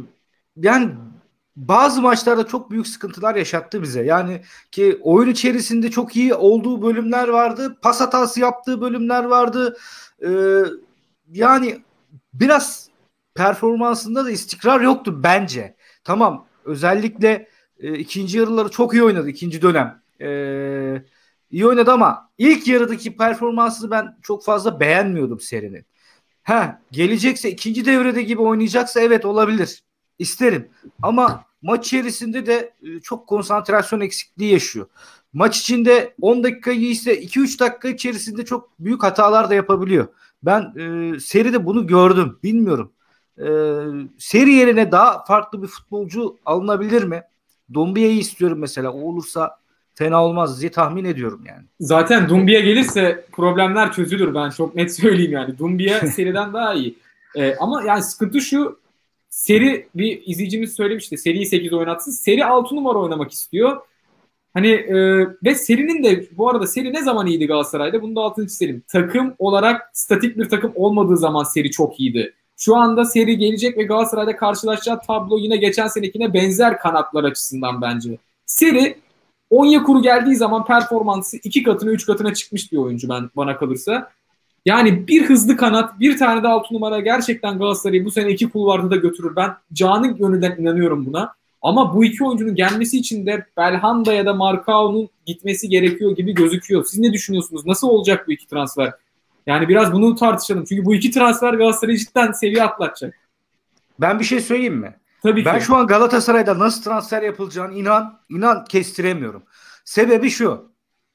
yani bazı maçlarda çok büyük sıkıntılar yaşattı bize. Yani ki oyun içerisinde çok iyi olduğu bölümler vardı. Pas hatası yaptığı bölümler vardı. Ee, yani biraz performansında da istikrar yoktu bence. Tamam, özellikle e, ikinci yarıları çok iyi oynadı ikinci dönem. E, iyi oynadı ama ilk yarıdaki performansını ben çok fazla beğenmiyordum serinin. Ha, gelecekse ikinci devrede gibi oynayacaksa evet olabilir. İsterim. Ama maç içerisinde de e, çok konsantrasyon eksikliği yaşıyor. Maç içinde on dakika iyiyse iki üç dakika içerisinde çok büyük hatalar da yapabiliyor. Ben e, seride bunu gördüm. Bilmiyorum. E, seri yerine daha farklı bir futbolcu alınabilir mi? Dombia'yı istiyorum mesela. O olursa fena olmaz diye tahmin ediyorum yani. Zaten Dumbia gelirse problemler çözülür, ben çok net söyleyeyim yani. Dumbia seriden daha iyi. Ee, ama yani sıkıntı şu, seri bir izleyicimiz söylemişti. Seriyi sekiz oynatsın. Seri altı numara oynamak istiyor. Hani e, ve serinin de bu arada seri ne zaman iyiydi Galatasaray'da? Bunu da altını çizelim. Takım olarak statik bir takım olmadığı zaman seri çok iyiydi. Şu anda seri gelecek ve Galatasaray'da karşılaşacağı tablo yine geçen senekine benzer kanatlar açısından bence. Seri Onyekuru geldiği zaman performansı iki katına üç katına çıkmış bir oyuncu ben bana kalırsa. Yani bir hızlı kanat, bir tane de altı numara gerçekten Galatasaray'ı bu sene iki kulvarda da götürür. Ben canı gönülden inanıyorum buna. Ama bu iki oyuncunun gelmesi için de Belhanda ya da Marcao'nun gitmesi gerekiyor gibi gözüküyor. Siz ne düşünüyorsunuz? Nasıl olacak bu iki transfer? Yani biraz bunu tartışalım. Çünkü bu iki transfer Galatasaray'ı cidden seviye atlatacak. Ben bir şey söyleyeyim mi? Tabii Ben ki. şu an Galatasaray'da nasıl transfer yapılacağını inan, inan kestiremiyorum. Sebebi şu.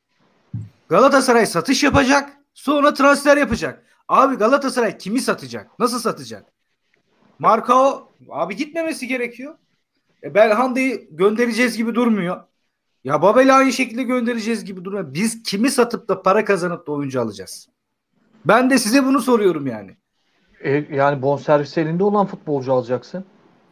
Galatasaray satış yapacak, sonra transfer yapacak. Abi Galatasaray kimi satacak? Nasıl satacak? Marcao abi gitmemesi gerekiyor. E, Belhanda'yı göndereceğiz gibi durmuyor. Ya Babel'i aynı şekilde göndereceğiz gibi durmuyor. Biz kimi satıp da para kazanıp da oyuncu alacağız? Ben de size bunu soruyorum yani. E, yani bonservis elinde olan futbolcu alacaksın.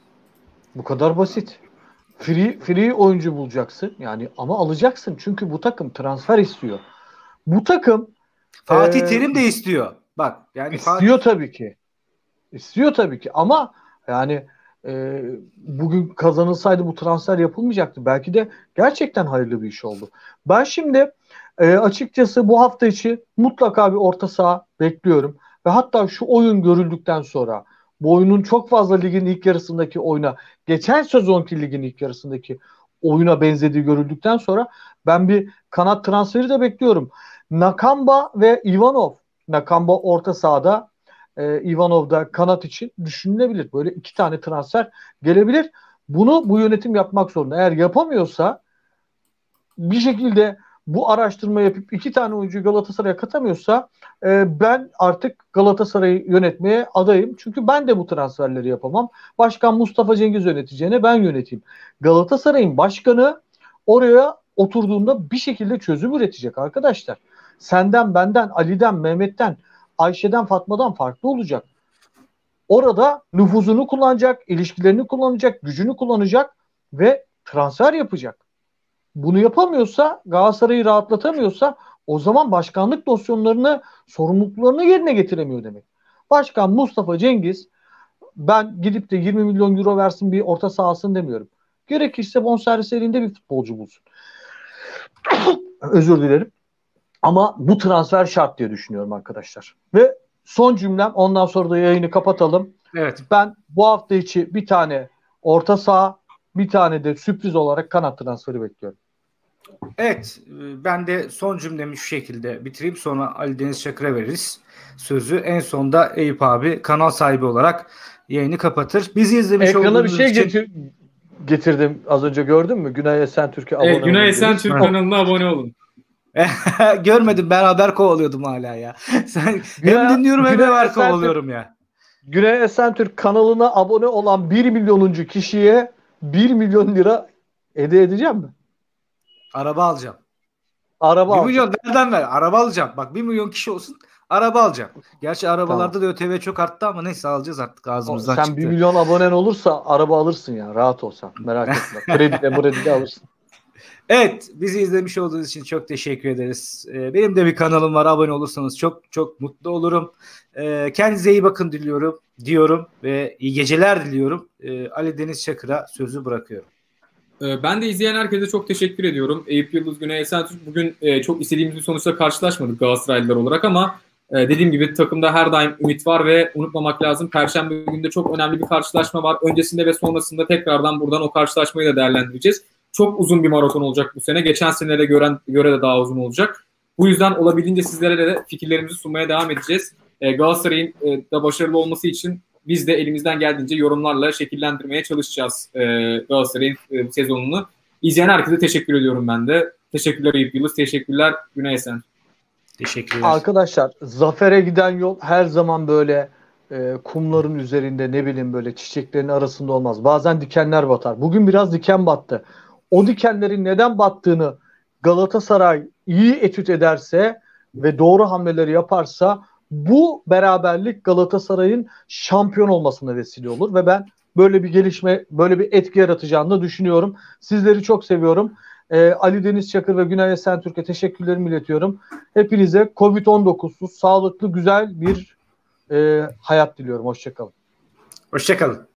Bu kadar basit. Free, free oyuncu bulacaksın. Yani ama alacaksın. Çünkü bu takım transfer istiyor. Bu takım Fatih e, Terim de istiyor. Bak yani istiyor Fatih... tabii ki. İstiyor tabii ki. Ama yani e, bugün kazanılsaydı bu transfer yapılmayacaktı. Belki de gerçekten hayırlı bir iş oldu. Ben şimdi e, açıkçası bu hafta içi mutlaka bir orta saha bekliyorum. Ve hatta şu oyun görüldükten sonra bu oyunun çok fazla ligin ilk yarısındaki oyuna, geçen sezonki ligin ilk yarısındaki oyuna benzediği görüldükten sonra ben bir kanat transferi de bekliyorum. Nakamba ve Ivanov. Nakamba orta sahada, e, Ivanov da kanat için düşünülebilir. Böyle iki tane transfer gelebilir. Bunu bu yönetim yapmak zorunda. Eğer yapamıyorsa, bir şekilde bu araştırma yapıp iki tane oyuncuyu Galatasaray'a katamıyorsa e, ben artık Galatasaray'ı yönetmeye adayım. Çünkü ben de bu transferleri yapamam. Başkan Mustafa Cengiz yöneteceğine ben yöneteyim. Galatasaray'ın başkanı oraya oturduğunda bir şekilde çözüm üretecek arkadaşlar. Senden, benden, Ali'den, Mehmet'ten, Ayşe'den, Fatma'dan farklı olacak. Orada nüfuzunu kullanacak, ilişkilerini kullanacak, gücünü kullanacak ve transfer yapacak. Bunu yapamıyorsa, Galatasaray'ı rahatlatamıyorsa, o zaman başkanlık dosyonlarını, sorumluluklarını yerine getiremiyor demek. Başkan Mustafa Cengiz, ben gidip de yirmi milyon euro versin bir orta sahasın demiyorum. Gerekirse bonservis elinde bir futbolcu bulsun. Özür dilerim. Ama bu transfer şart diye düşünüyorum arkadaşlar. Ve son cümlem, ondan sonra da yayını kapatalım. Evet. Ben bu hafta içi bir tane orta saha, bir tane de sürpriz olarak kanat transferi bekliyorum. Evet, ben de son cümlemi şu şekilde bitireyim, sonra Ali Deniz Çakır'a veririz sözü. En sonda Eyüp abi kanal sahibi olarak yayını kapatır. Bizi izlemiş Ekrana bir olduğunuz şey için... getir, getirdim az önce, gördün mü? Günay Esentürk'e abone Evet, olun. Günay demiş. Esentürk kanalına abone olun. Görmedim, beraber kovalıyordum hala ya. Sen Günay- hem dinliyorum hem Günay beraber Esentürk- kovalıyorum ya. Güney Esentürk kanalına abone olan bir milyonuncu kişiye bir milyon lira hediye edeceğim mi? Araba alacağım. Araba bir alacağım. milyon nereden ver? Araba alacağım. Bak bir milyon kişi olsun, araba alacağım. Gerçi arabalarda da ÖTV çok arttı ama neyse, alacağız artık, ağzımızdan Sen çıktı. bir milyon abonen olursa araba alırsın ya. Rahat olsan. Merak etme. Kredi de kredi de alırsın. Evet, bizi izlemiş olduğunuz için çok teşekkür ederiz. Ee, benim de bir kanalım var. Abone olursanız çok çok mutlu olurum. Ee, kendinize iyi bakın diliyorum diyorum ve iyi geceler diliyorum. Ee, Ali Deniz Çakır'a sözü bırakıyorum. Ee, Ben de izleyen herkese çok teşekkür ediyorum. Eyüp Yıldız, Güney Esentürk bugün e, çok istediğimiz bir sonuçla karşılaşmadık Galatasaraylılar olarak ama e, dediğim gibi takımda her daim ümit var ve unutmamak lazım. Perşembe günü de çok önemli bir karşılaşma var. Öncesinde ve sonrasında tekrardan buradan o karşılaşmayı da değerlendireceğiz. Çok uzun bir maraton olacak bu sene. Geçen senelere göre, göre de daha uzun olacak. Bu yüzden olabildiğince sizlere de fikirlerimizi sunmaya devam edeceğiz. E, Galatasaray'ın e, da başarılı olması için biz de elimizden geldiğince yorumlarla şekillendirmeye çalışacağız e, Galatasaray'ın e, sezonunu. İzleyen herkese teşekkür ediyorum ben de. Teşekkürler Eyüp Yıldız, teşekkürler Güney Esen. Teşekkürler. Arkadaşlar, zafere giden yol her zaman böyle e, kumların üzerinde, ne bileyim, böyle çiçeklerin arasında olmaz. Bazen dikenler batar. Bugün biraz diken battı. O dikenlerin neden battığını Galatasaray iyi etüt ederse ve doğru hamleleri yaparsa, bu beraberlik Galatasaray'ın şampiyon olmasına vesile olur ve ben böyle bir gelişme, böyle bir etki yaratacağını da düşünüyorum. Sizleri çok seviyorum. Ee, Ali Deniz Çakır ve Günay Esentürk'e teşekkürlerimi iletiyorum. Hepinize kovid on dokuzsuz, sağlıklı, güzel bir e, hayat diliyorum. Hoşçakalın. Hoşçakalın.